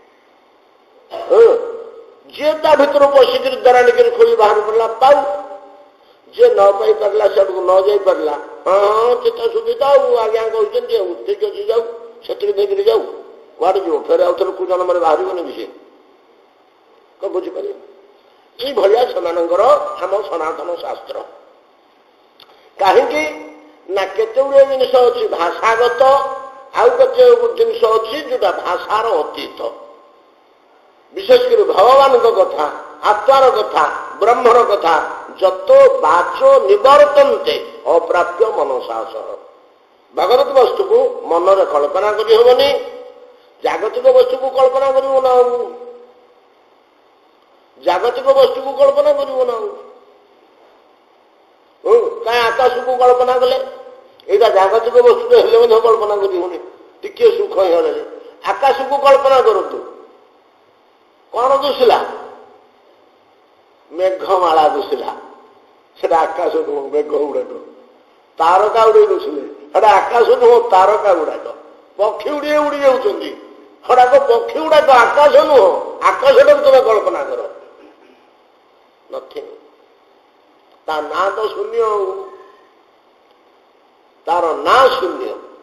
ଯିଏ ତା ଭିତରୁ ପଶିକିରି ଦରାଣିକିରି ଖୋଳି ବାହାର କଲା ପାଉ ଯିଏ ନ ପାଇ ପାରିଲା ସେଠକୁ ନ ଯାଇ ପାରିଲା ହଁ ଚିତ୍ତ ସୁବିଧା ଆଉ ଆଜ୍ଞା କହିଛନ୍ତି ଆଉ ଠିକ ଅଛି ଯାଉ ସେତିକି ଦେଇକିରି ଯାଉ କୁଆଡେ ଯିବ ଫେରେ ଆଉ ଥରେ କୋଉ ଜନ୍ମରେ ବାହାରିବନି କି ସେ କଣ ବୁଝିପାରିବ ଏଇଭଳିଆ ସେମାନଙ୍କର ଆମ ସନାତନ ଶାସ୍ତ୍ର କାହିଁକି ନା କେତେ ଗୁଡିଏ ଜିନିଷ ଅଛି ଭାଷାଗତ ଆଉ କେତେ ଜିନିଷ ଅଛି ଯୋଉଟା ଭାଷାର ଅତୀତ ବିଶେଷ କରି ଭଗବାନଙ୍କ କଥା ଆତ୍ମାର କଥା ବ୍ରହ୍ମର କଥା ଯତ ବାଚ ନିବର୍ତ୍ତନ୍ତେ ଅପ୍ରାପ୍ୟ ମନସାସ ଭଗବତ ବସ୍ତୁକୁ ମନରେ କଳ୍ପନା କରି ହେବନି ଜାଗତିକ ବସ୍ତୁକୁ କଳ୍ପନା କରିବ ନା ଆଉ ଜାଗତିକ ବସ୍ତୁକୁ କଳ୍ପନା କରିବ ନା ଆଉ କାହିଁ ଆକାଶକୁ କଳ୍ପନା କଲେ ଏଇଟା ଜାଗତିକ ବସ୍ତୁ ହେଲେ ମଧ୍ୟ କଳ୍ପନା କରିବନି ଟିକେ ସୁଖ ହେଇଗଲେ ଆକାଶକୁ କଳ୍ପନା କରନ୍ତୁ କଣ ଦୁସିଲା ମେଘମାଳା ଦୁସିଲା ସେଟା ଆକାଶ ନୁହଁ ମେଘ ଗୁଡାକ ତାରକା ଉଡେଇ ଦୁସିଲେ ସେଟା ଆକାଶ ନୁହଁ ତାରକା ଗୁଡାକ ପକ୍ଷୀ ଉଡିଏ ଉଡି ଯାଉଛନ୍ତି ସେଟାକ ପକ୍ଷୀ ଗୁଡାକ ଆକାଶ ନୁହଁ ଆକାଶଟାକୁ ତମେ କଳ୍ପନା କର ନଥିଙ୍ଗ ତା ନାଁ ତ ଶୂନ୍ୟ ଆଉ ତାର ନାଁ ଶୂନ୍ୟ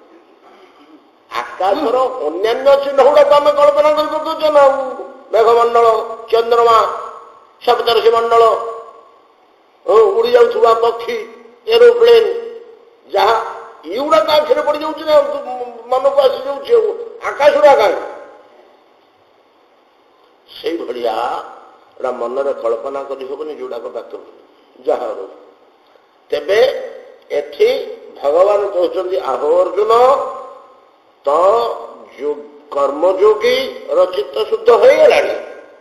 ଆକାଶର ଅନ୍ୟାନ୍ୟ ଚିହ୍ନ ଗୁଡାକ ଆମେ କଳ୍ପନା କରିଦଉଛ ନା ଆଉ ମେଘମଣ୍ଡଳ ଚନ୍ଦ୍ରମା ସପ୍ତର୍ଷି ମଣ୍ଡଳ ଉଡି ଯାଉଥିବା ପକ୍ଷୀ ଏରୋପ୍ଲେନ ଯାହା ଏଗୁଡାକ ଆଖିରେ ପଡିଯାଉଛି ନା ମନକୁ ଆସିଯାଉଛି ଆଉ ଆକାଶଗୁଡା କାହିଁ ସେଇଭଳିଆ ଏଟା ମନରେ କଳ୍ପନା କରିହେବନି ଯୋଉଟାକ ବାକ୍ୟ ଯାହା ହଉ। ତେବେ ଏଠି ଭଗବାନ କହୁଛନ୍ତି ଆହୋ ଅର୍ଜୁନ ତ କର୍ମଯୋଗୀର ଚିତ୍ତ ଶୁଦ୍ଧ ହେଇଗଲାଣି।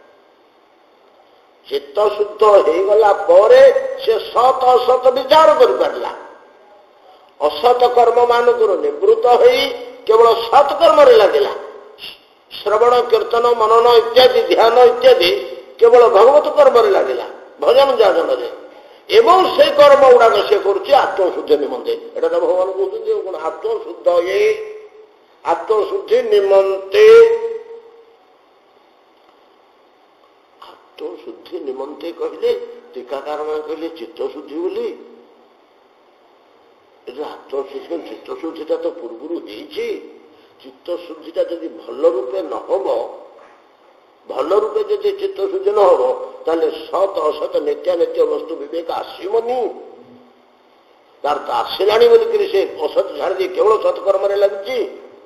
ଚିତ୍ତ ଶୁଦ୍ଧ ହେଇଗଲା ପରେ ସେ ସତ ଅସତ ବିଚାର କରିପାରିଲା। ଅସତ କର୍ମ ମାନଙ୍କରୁ ନିବୃତ୍ତ ହୋଇ କେବଳ ସତ୍ କର୍ମରେ ଲାଗିଲା। ଶ୍ରବଣ କୀର୍ତ୍ତନ ମନନ ଇତ୍ୟାଦି ଧ୍ୟାନ ଇତ୍ୟାଦି କେବଳ ଭଗବତ କର୍ମରେ ଲାଗିଲା, ଭଜନ ଯାଜନରେ, ଏବଂ ସେଇ କର୍ମ ଗୁଡାକ ସେ କରୁଛି ଆତ୍ମଶୁଦ୍ଧି ନିମନ୍ତେ। ଏଟା ତ ଭଗବାନ କହୁଛନ୍ତି କଣ ଆତ୍ମଶୁଦ୍ଧ ଏ ଆତ୍ମଶୁଦ୍ଧି ନିମନ୍ତେ। ଆତ୍ମଶୁଦ୍ଧି ନିମନ୍ତେ କହିଲେ ଟୀକାକାରମାନେ କହିଲେ ଚିତ୍ତଶୁଦ୍ଧି ବୋଲି। ଏଟା ଆତ୍ମଶୁଦ୍ଧି ଚିତ୍ତଶୁଦ୍ଧିଟା ତ ପୂର୍ବରୁ ହେଇଛି। ଚିତ୍ତଶୁଦ୍ଧିଟା ଯଦି ଭଲ ରୂପେ ନ ହବ, ଭଲ ରୂପେ ଯଦି ଚିତ୍ତଶୁଦ୍ଧି ନ ହବ ତାହେଲେ ସତ ଅସତ ନିତ୍ୟାନିତ୍ୟ ବସ୍ତୁ ବିବେକ ଆସିବନି। ତାର ତ ଆସିଲାଣି ବୋଲିକିରି ସେ ଅସତ ଛାଡ଼ି ଦେଇ କେବଳ ସତ୍କର୍ମରେ ଲାଗୁଛି।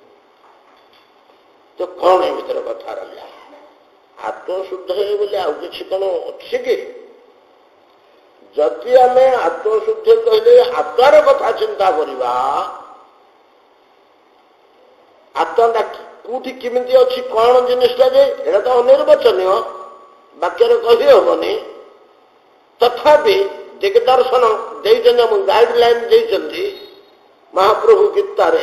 ତ କଣ ଏ ଭିତରେ କଥା ରହିଲା? ଆତ୍ମଶୁଦ୍ଧ ହେଇ ବୋଲି ଆଉ କିଛି କଣ ଅଛି କି? ଯଦି ଆମେ ଆତ୍ମଶୁଦ୍ଧି କହିଲେ ଆତ୍ମାର କଥା ଚିନ୍ତା କରିବା, ଆତ୍ମାଟା କୋଉଠି କେମିତି ଅଛି, କଣ ଜିନିଷଟା ଯେ ଏଟା ତ ଅନିର୍ବାଚନୀୟ, ବାକ୍ୟରେ କହି ହବନି। ତଥାପି ଦିଗଦର୍ଶନ ଦେଇଛନ୍ତି, ଆମ ଗାଇଡ ଲାଇନ ଦେଇଛନ୍ତି ମହାପ୍ରଭୁ ଗୀତାରେ।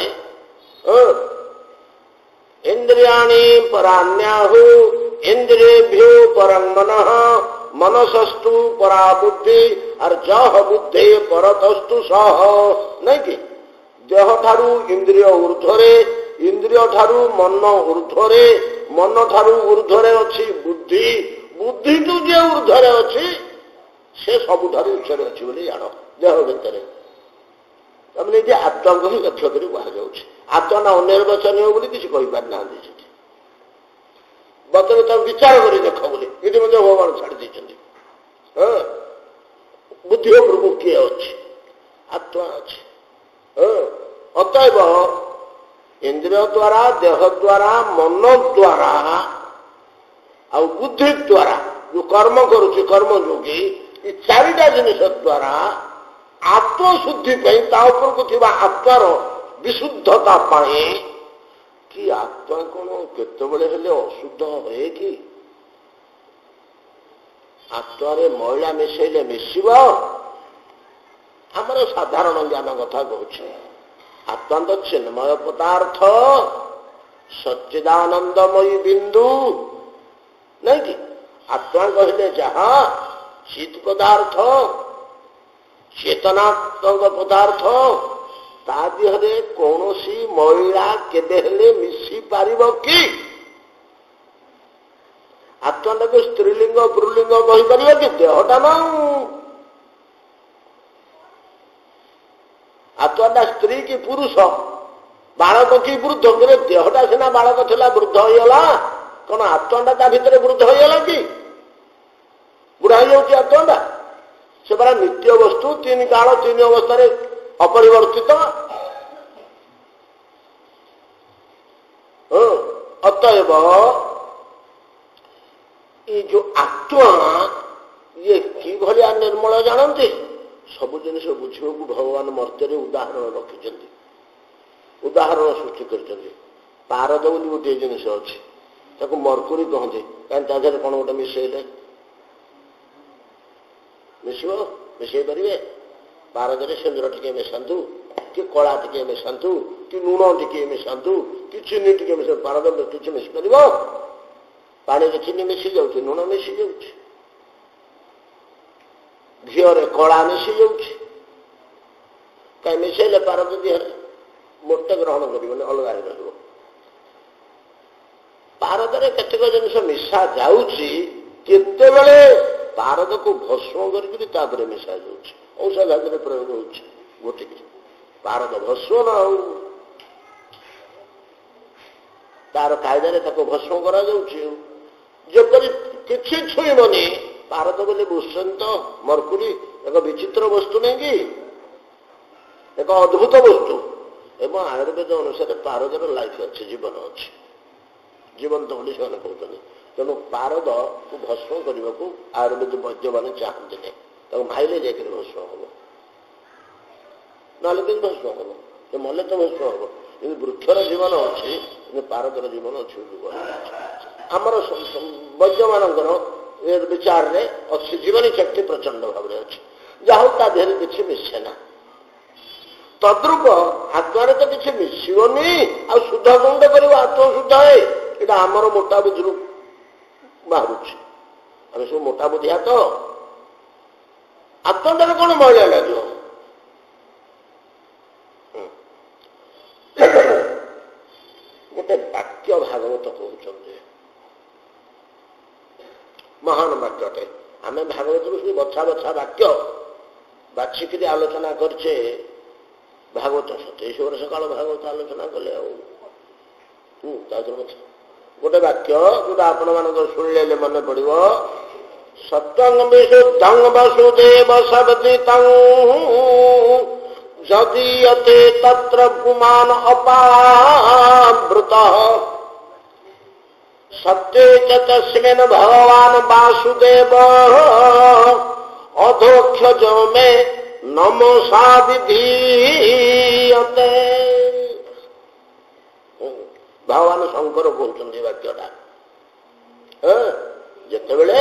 ଇନ୍ଦ୍ରିୟାଣୀ ପରାନ୍ୟାହୁ ଇନ୍ଦ୍ରିୟେଭ୍ୟୋ ପରଂ ମନଃ ମନସସ୍ତୁ ପରା ବୁଦ୍ଧି আর যহ বুদ্ধে পরতস্তু সহ। ନାଇଁ କି ଦେହ ଠାରୁ ଇନ୍ଦ୍ରିୟ ଉର୍ଦ୍ଧ୍ୱରେ, ଇନ୍ଦ୍ରିୟ ଠାରୁ ମନ ଉର୍ଦ୍ଧ୍ୱରେ, ମନ ଠାରୁ ଉର୍ଦ୍ଧ୍ୱରେ ଅଛି ବୁଦ୍ଧି, ବୁଦ୍ଧିଠୁ ଯେ ଉର୍ଦ୍ଧ୍ୱରେ ଅଛି ସେ ସବୁଠାରୁ ଉଚ୍ଚରେ ଅଛି ବୋଲି ଜାଣ। ଦେହ ଭିତରେ ତାମାନେ ଏଠି ଆତ୍ମାଙ୍କୁ ହିଁ ଲକ୍ଷ୍ୟ କରି କୁହାଯାଉଛି। ଆତ୍ମା ଅନିର୍ବାଚନୀୟ ବୋଲି କିଛି କହିପାରିନାହାନ୍ତି ସେଠି। ବର୍ତ୍ତମାନ ତାକୁ ବିଚାର କରି ଦେଖ ବୋଲି ଏଠି ମଧ୍ୟ ଭଗବାନ ଛାଡ଼ି ଦେଇଛନ୍ତି। ହଁ, ବୁଦ୍ଧି ଉପରକୁ କିଏ ଅଛି? ଆତ୍ମା ଅଛି। ହଁ, ଅତଏବ ଇନ୍ଦ୍ରିୟ ଦ୍ୱାରା, ଦେହ ଦ୍ୱାରା, ମନ ଦ୍ୱାରା ଆଉ ବୁଦ୍ଧି ଦ୍ୱାରା ଯୋଉ କର୍ମ କରୁଛି କର୍ମଯୋଗୀ, ଏ ଚାରିଟା ଜିନିଷ ଦ୍ୱାରା ଆତ୍ମଶୁଦ୍ଧି ପାଇଁ, ତା ଉପରକୁ ଥିବା ଆତ୍ମାର ବିଶୁଦ୍ଧତା ପାଇଁ, କି ଆତ୍ମା କଣ କେତେବେଳେ ହେଲେ ଅଶୁଦ୍ଧ ହୁଏ କି? ଆତ୍ମାରେ ମଇଳା ମିଶେଇଲେ ମିଶିବ? ଆମର ସାଧାରଣ ଜ୍ଞାନ କଥା କହୁଛି। ଆତ୍ମା ତ ଚିନ୍ମୟ ପଦାର୍ଥ, ସଚ୍ଚିଦାନନ୍ଦମୟୀ ବିନ୍ଦୁ, ନାଇଁ କି? ଆତ୍ମା କହିଲେ ଯାହା ଚିତ ପଦାର୍ଥ, ଚେତନାତ୍ମକ ପଦାର୍ଥ, ତା ଦେହରେ କୌଣସି ମଇଳା କେବେ ହେଲେ ମିଶି ପାରିବ କି? ଆତ୍ମାଟାକୁ ସ୍ତ୍ରୀଲିଙ୍ଗ ପୁରୁଲିଙ୍ଗ କହିପାରିବ କି? ଦେହଟା ନା ଆତ୍ମାଟା ସ୍ତ୍ରୀ କି ପୁରୁଷ, ବାଳକ କି ବୃଦ୍ଧ? ଦେହଟା ସିନା ବାଳକ ଥିଲା ବୃଦ୍ଧ ହେଇଗଲା, କଣ ଆତ୍ମାଟା ତା ଭିତରେ ବୃଦ୍ଧ ହେଇଗଲା କି? ବୁଢା ହେଇଯାଉଛି ଆତ୍ମାଟା? ସେ ପରା ନିତ୍ୟ ବସ୍ତୁ, ତିନି କାଳ ତିନି ଅବସ୍ଥାରେ ଅପରିବର୍ତ୍ତିତ। ଅତଏବ ଏ ଯୋଉ ଆତ୍ମା ଇଏ କିଭଳିଆ ନିର୍ମଳ ଜାଣନ୍ତି? ସବୁ ଜିନିଷ ବୁଝିବାକୁ ଭଗବାନ ମର୍ତ୍ତ୍ୟରେ ଉଦାହରଣ ରଖିଛନ୍ତି, ଉଦାହରଣ ସୃଷ୍ଟି କରିଛନ୍ତି। ପାରଦ ବୋଲି ଗୋଟିଏ ଜିନିଷ ଅଛି, ତାକୁ ମର୍କୁରୀ କହନ୍ତି, କାହିଁକି ତା ଦେହରେ କଣ ଗୋଟେ ମିଶେଇଲେ ମିଶିବ? ମିଶେଇ ପାରିବେ? ପାରଦରେ ସିନ୍ଦୁର ଟିକେ ମିଶାନ୍ତୁ, କି କଳା ଟିକେ ମିଶାନ୍ତୁ, କି ଲୁଣ ଟିକେ ମିଶାନ୍ତୁ, କି ଚିନି ଟିକେ ମିଶାନ୍ତୁ, ପାରଦ କିଛି ମିଶି ପାରିବ? ପାଣିରେ ଚିନି ମିଶି ଯାଉଛି, ଲୁଣ ମିଶି ଯାଉଛି, ଘିଅରେ କଳା ମିଶି ଯାଉଛି, କାହିଁ ମିଶେଇଲେ ପାରଦ ଦେହରେ ମୋଟେ ଗ୍ରହଣ କରିବନି, ଅଲଗା ହେଇ ରହିବ। ପାରଦରେ କେତେକ ଜିନିଷ ମିଶା ଯାଉଛି, କେତେବେଳେ ପାରଦକୁ ଭସ୍ମ କରିକି ତାପରେ ମିଶା ଯାଉଛି, ଔଷଧ ଆଦିରେ ପ୍ରୟୋଗ ହଉଛି। ଗୋଟେ ପାରଦ ଭସ୍ମ ନା ଆଉ ତାର କାୟଦାରେ ତାକୁ ଭସ୍ମ କରାଯାଉଛି। ଯେପରି କିଛି ଛୁଇଁବନି, ପାରଦ ବୋଲି ବୁଝୁଛନ୍ତି ତ, ମର୍କୁରୀ ଏକ ବିଚିତ୍ର ବସ୍ତୁ ନାହିଁ କି, ଏକ ଅଦ୍ଭୁତ ବସ୍ତୁ। ଏବଂ ଆୟୁର୍ବେଦ ଅନୁସାରେ ପାରଦର ଲାଇଫ ଅଛି, ଜୀବନ ଅଛି, ଜୀବନ୍ତ ବୋଲି ସେମାନେ କହୁଛନ୍ତି। ତେଣୁ ପାରଦକୁ ଭସ୍ମ କରିବାକୁ ଆୟୁର୍ବେଦ ବୈଦ୍ୟମାନେ ଚାହାନ୍ତିନି, ତାକୁ ମାଇଲେ ଯାଇକରି ଭସ୍ମ ହବ, ନହେଲେ କିନ୍ତୁ ଭସ୍ମ ହବ, ସେ ମଲେ ତ ଭସ୍ମ ହବ। କିନ୍ତୁ ବୃକ୍ଷର ଜୀବନ ଅଛି, କିନ୍ତୁ ପାରଦର ଜୀବନ ଅଛି ବୋଲି କୁହାଯାଉଛି। ଆମର ବୈଦ୍ୟମାନଙ୍କର ବିଚାରରେ ଅଛି, ଜୀବନୀ ଶକ୍ତି ପ୍ରଚଣ୍ଡ ଭାବରେ ଅଛି, ଯାହା ହଉ ତା ଦେହରେ କିଛି ମିଶେ ନା। ତଦ୍ରୂପ ଆତ୍ମାରେ ତ କିଛି ମିଶିବନି, ଆଉ ଶୁଦ୍ଧ ଗୁଣ୍ଡ କରିବ ଆତ୍ମ ଶୁଦ୍ଧ ହେ, ଏଇଟା ଆମର ମୋଟା ବୁଦ୍ଧିରୁ ବାହାରୁଛି। ଆମେ ସବୁ ମୋଟା ବୁଦ୍ଧିଆ ତ, ଆତ୍ମାଟାରେ କଣ ମଇଳା ଲାଗିବ? ଗୋଟେ ବାକ୍ୟ ଭାଗବତ କହୁଛନ୍ତି, ମହାନ ବାକ୍ୟଟେ। ଆମେ ଭାଗବତରୁ ସେ ବଛା ବଛା ବାକ୍ୟ ବାଛିକିରି ଆଲୋଚନା କରିଛେ। ଭାଗବତ ସତେଇଶ ବର୍ଷ କାଳ ଭାଗବତ ଆଲୋଚନା କଲେ, ଆଉ ତା ଗୋଟେ ବାକ୍ୟ ଯୋଉଟା ଆପଣ ମାନଙ୍କର ଶୁଣିଲେ ମନେ ପଡିବ। ସତ୍ୱଂ ବିଶୁଦ୍ଧଂ ବସୁଦେବ ସବଦିତଂ ଯଦୀୟତେ ତତ୍ର ପୁମାନ ଅପାବୃତଃ ସତ୍ये च तस्मिन् भगवान् वासुदेव अधोक्षजो मे नमसा विधीयते। भगवान शंकर कହୁଛନ୍ତି ବାକ୍ୟଟା। ଯେତେବେଳେ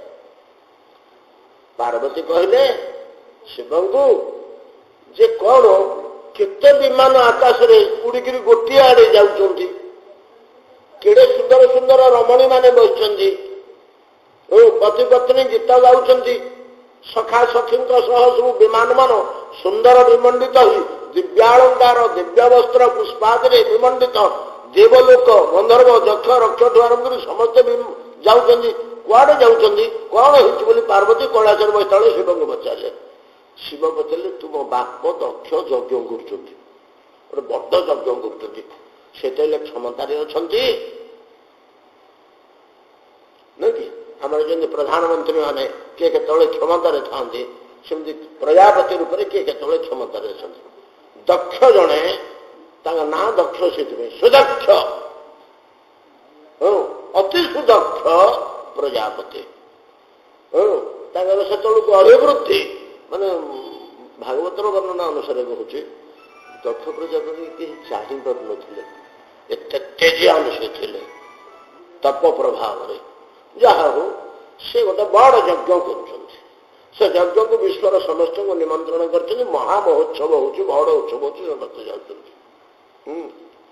ପାର୍ବତୀ କହିଲେ ଶିବଙ୍କୁ ଯେ କଣ କେତେ ବିମାନ ଆକାଶରେ ଉଡ଼ିକିରି ଗୋଟିଏ ଆଡେ ଯାଉଛନ୍ତି, କେଡ଼େ ସୁନ୍ଦର ସୁନ୍ଦର ରମଣୀ ମାନେ ବସିଛନ୍ତି, ଓ ପତି ପତ୍ନୀ ଗୀତ ଗାଉଛନ୍ତି, ସଖା ସଖୀଙ୍କ ସହ ସବୁ ବିମାନ ମାନ ସୁନ୍ଦର ବିମଣ୍ଡିତ ହୋଇ ଦିବ୍ୟାଳଙ୍କାର ଦିବ୍ୟ ବସ୍ତ୍ର ପୁଷ୍ପାଦିରେ ବିମଣ୍ଡିତ, ଦେବଲୋକ ଗନ୍ଧର୍ବ ଯକ୍ଷ ରକ୍ଷଠୁ ଆରମ୍ଭ କରି ସମସ୍ତେ ଯାଉଛନ୍ତି। କୁଆଡେ ଯାଉଛନ୍ତି, କଣ ହେଇଛି ବୋଲି ପାର୍ବତୀ କୈଳାସର ବୈତଳେ ଶିବଙ୍କୁ ପଚାରିଲେ। ଶିବ ପଚାରିଲେ, ତୁମ ବାପ ଦକ୍ଷ ଯଜ୍ଞ କରୁଛନ୍ତି, ଗୋଟେ ବଡ ଯଜ୍ଞ କରୁଛନ୍ତି, ସେତେବେଳେ କ୍ଷମତାରେ ଅଛନ୍ତି ନୁହେଁ କି? ଆମର ଯେମିତି ପ୍ରଧାନମନ୍ତ୍ରୀ ମାନେ କିଏ କେତେବେଳେ କ୍ଷମତାରେ ଥାନ୍ତି, ସେମିତି ପ୍ରଜାପତି ରୂପରେ କିଏ କେତେବେଳେ କ୍ଷମତାରେ ଅଛନ୍ତି। ଦକ୍ଷ ଜଣେ, ତାଙ୍କ ନାଁ ଦକ୍ଷ ସେଥିପାଇଁ ସୁଦକ୍ଷ, ଅତି ସୁଦକ୍ଷ ପ୍ରଜାପତି। ତାଙ୍କର ସେତେବେଳକୁ ଅଭିବୃଦ୍ଧି, ମାନେ ଭାଗବତର ବର୍ଣ୍ଣନା ଅନୁସାରେ କହୁଛି, ଦକ୍ଷ ପ୍ରଜାପତି କେହି ଚାହିଁ ପାରୁନଥିଲେ, ଏତେ ତେଜିଆନ ସେ ଥିଲେ ତପ ପ୍ରଭାବରେ। ଯାହା ହଉ ସେ ଗୋଟେ ବଡ ଯଜ୍ଞ କରୁଛନ୍ତି, ସେ ଯଜ୍ଞକୁ ବିଶ୍ୱର ସମସ୍ତଙ୍କୁ ନିମନ୍ତ୍ରଣ କରିଛନ୍ତି। ମହା ମହୋତ୍ସବ ହଉଛି, ବଡ ଉତ୍ସବ ହଉଛି, ସମସ୍ତେ ଯାଉଛନ୍ତି। ହୁଁ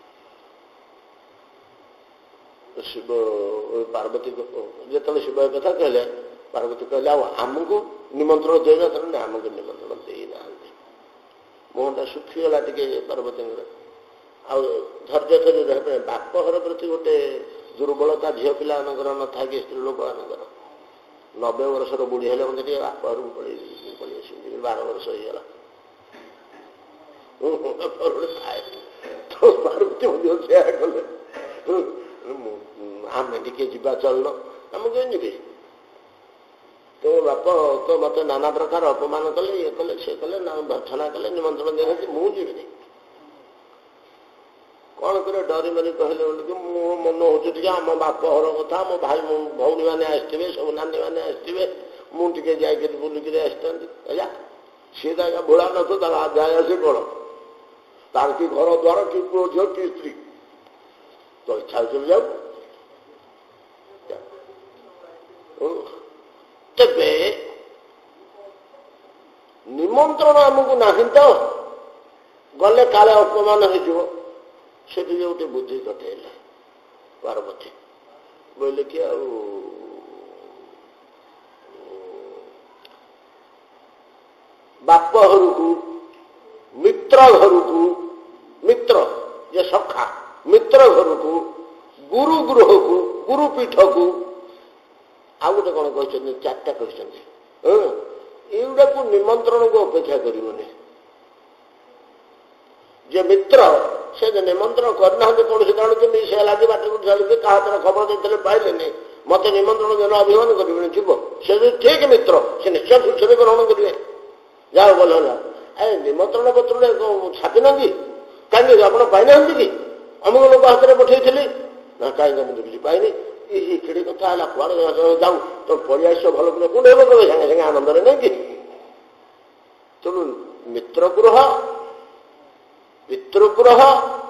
ଶିବ ପାର୍ବତୀ ଯେତେବେଳେ ଶିବ କଥା କହିଲେ, ପାର୍ବତୀ କହିଲେ ଆଉ ଆମକୁ ନିମନ୍ତ୍ରଣ ଦେଇନଥାନ୍ତି? ଆମକୁ ନିମନ୍ତ୍ରଣ ଦେଇନାହାନ୍ତି। ମୁହଁଟା ଶୁଖିଗଲା ଟିକେ ପାର୍ବତୀଙ୍କର, ଆଉ ଧୈର୍ଯ୍ୟ ଧରି ରହିବା ପାଇଁ। ବାପ ଘର ପ୍ରତି ଗୋଟେ ଦୁର୍ବଳତା ଝିଅ ପିଲାମାନଙ୍କର ନଥାଏ କି ସ୍ତ୍ରୀ ଲୋକମାନଙ୍କର? ନବେ ବର୍ଷର ବୁଢୀ ହେଲେ ମତେ ଟିକେ ବାପ ଘରକୁ ପଳେଇ ପଳେଇ ଆସିବି, ବାର ବର୍ଷ ହେଇଗଲା ଥାଏ ତ ପାର୍ବତୀ ମଧ୍ୟ ସେୟା କଲେ। ଆମେ ଟିକେ ଯିବା ଚାଲୁନ, ଆମେ କେମିତି ଯିବି? ତୋ ବାପ ତ ମତେ ନାନା ପ୍ରକାର ଅପମାନ କଲେ, ଇଏ କଲେ, ସେ କଲେ, ଭର୍ସନା କଲେ, ନିମନ୍ତ୍ରଣ ଦେଇଛନ୍ତି, ମୁଁ ଯିବିନି। କଣ করে ଡରି ମରି କହିଲେ ବୋଲିକି, ମୁଁ ମନ ହଉଛି ଟିକେ ଆମ ବାପ ଘର କଥା, ମୋ ଭାଇ ଭଉଣୀ ମାନେ ଆସିଥିବେ, ସବୁ ନାନୀ ମାନେ ଆସିଥିବେ, ମୁଁ ଟିକେ ଯାଇକରି ବୁଲିକିରି ଆସିଥାନ୍ତି। ଆଜ୍ଞା ସିଏ ତ ଆଜ୍ଞା ଭୋଳା ନଥ, ତାର ଆଦାୟ ଆସେ କଣ? ତାର କି ଘର ଦ୍ୱାର, କି ପୁଅ ଝିଅ, କି ସ୍ତ୍ରୀ, ତ ଇଚ୍ଛା ଚলে ଯାଉ। ତେବେ ନିମନ୍ତ୍ରଣ ଆମକୁ ନାହିଁ ତ, ଗଲେ କାଳେ ଅପମାନ ହେଇଯିବ, ସେଠି ଗୋଟେ ବୁଦ୍ଧି କଟେଇଲେ ପାର୍ବତୀ। ବୋଇଲେ କି ଆଉ ବାପ ଘରକୁ, ମିତ୍ର ଘରକୁ, ମିତ୍ର ଯେ ସଖା, ମିତ୍ର ଘରକୁ, ଗୁରୁ ଗୃହକୁ, ଗୁରୁ ପୀଠକୁ, ଆଉ ଗୋଟେ କଣ କହିଛନ୍ତି, ଚାରିଟା କହିଛନ୍ତି। ଏଇଗୁଡାକୁ ନିମନ୍ତ୍ରଣକୁ ଅପେକ୍ଷା କରିବନି। ଯେ ମିତ୍ର, ସେ ଯେ ନିମନ୍ତ୍ରଣ କରିନାହାନ୍ତି, କୌଣସି କାରଣ କେମିତି ସେ ଲାଗି ବାଟକୁ ଚାଲିକି କାହା ହାତରେ ଖବର ଦେଇଥିଲେ ପାଇଲେନି, ମତେ ନିମନ୍ତ୍ରଣ ଦେଲେ ଅଭିମାନ କରିବେନି, ଯିବ। ସେ ଯଦି ଠିକ ମିତ୍ର, ସେ ନିଶ୍ଚୟ ଖୁସିରେ ଗ୍ରହଣ କରିବେ। ଯାହା ଭଲ ହେଲା, ଏ ନିମନ୍ତ୍ରଣ ପତ୍ରରେ ଛାପିନାହାନ୍ତି କାହିଁକି? ଆପଣ ପାଇନାହାନ୍ତି କି? ଅମୁକ ଲୋକ ହାତରେ ପଠେଇଥିଲି ନା, କାହିଁକି ମୁଁ କିଛି ପାଇନି। ଏଇ କେଡ଼େ କଥା ହେଲା କୁଆଡ଼େ ଯାଉ ତ ପଳେଇ ଆସିଛ ଭଲ କରି କୋଉଠି ହେବ ତବେ ସାଙ୍ଗେ ସାଙ୍ଗେ ଆନନ୍ଦରେ ନାଇଁ କି? ତେଣୁ ମିତ୍ର ଗୃହ, ପିତୃଗୃହ,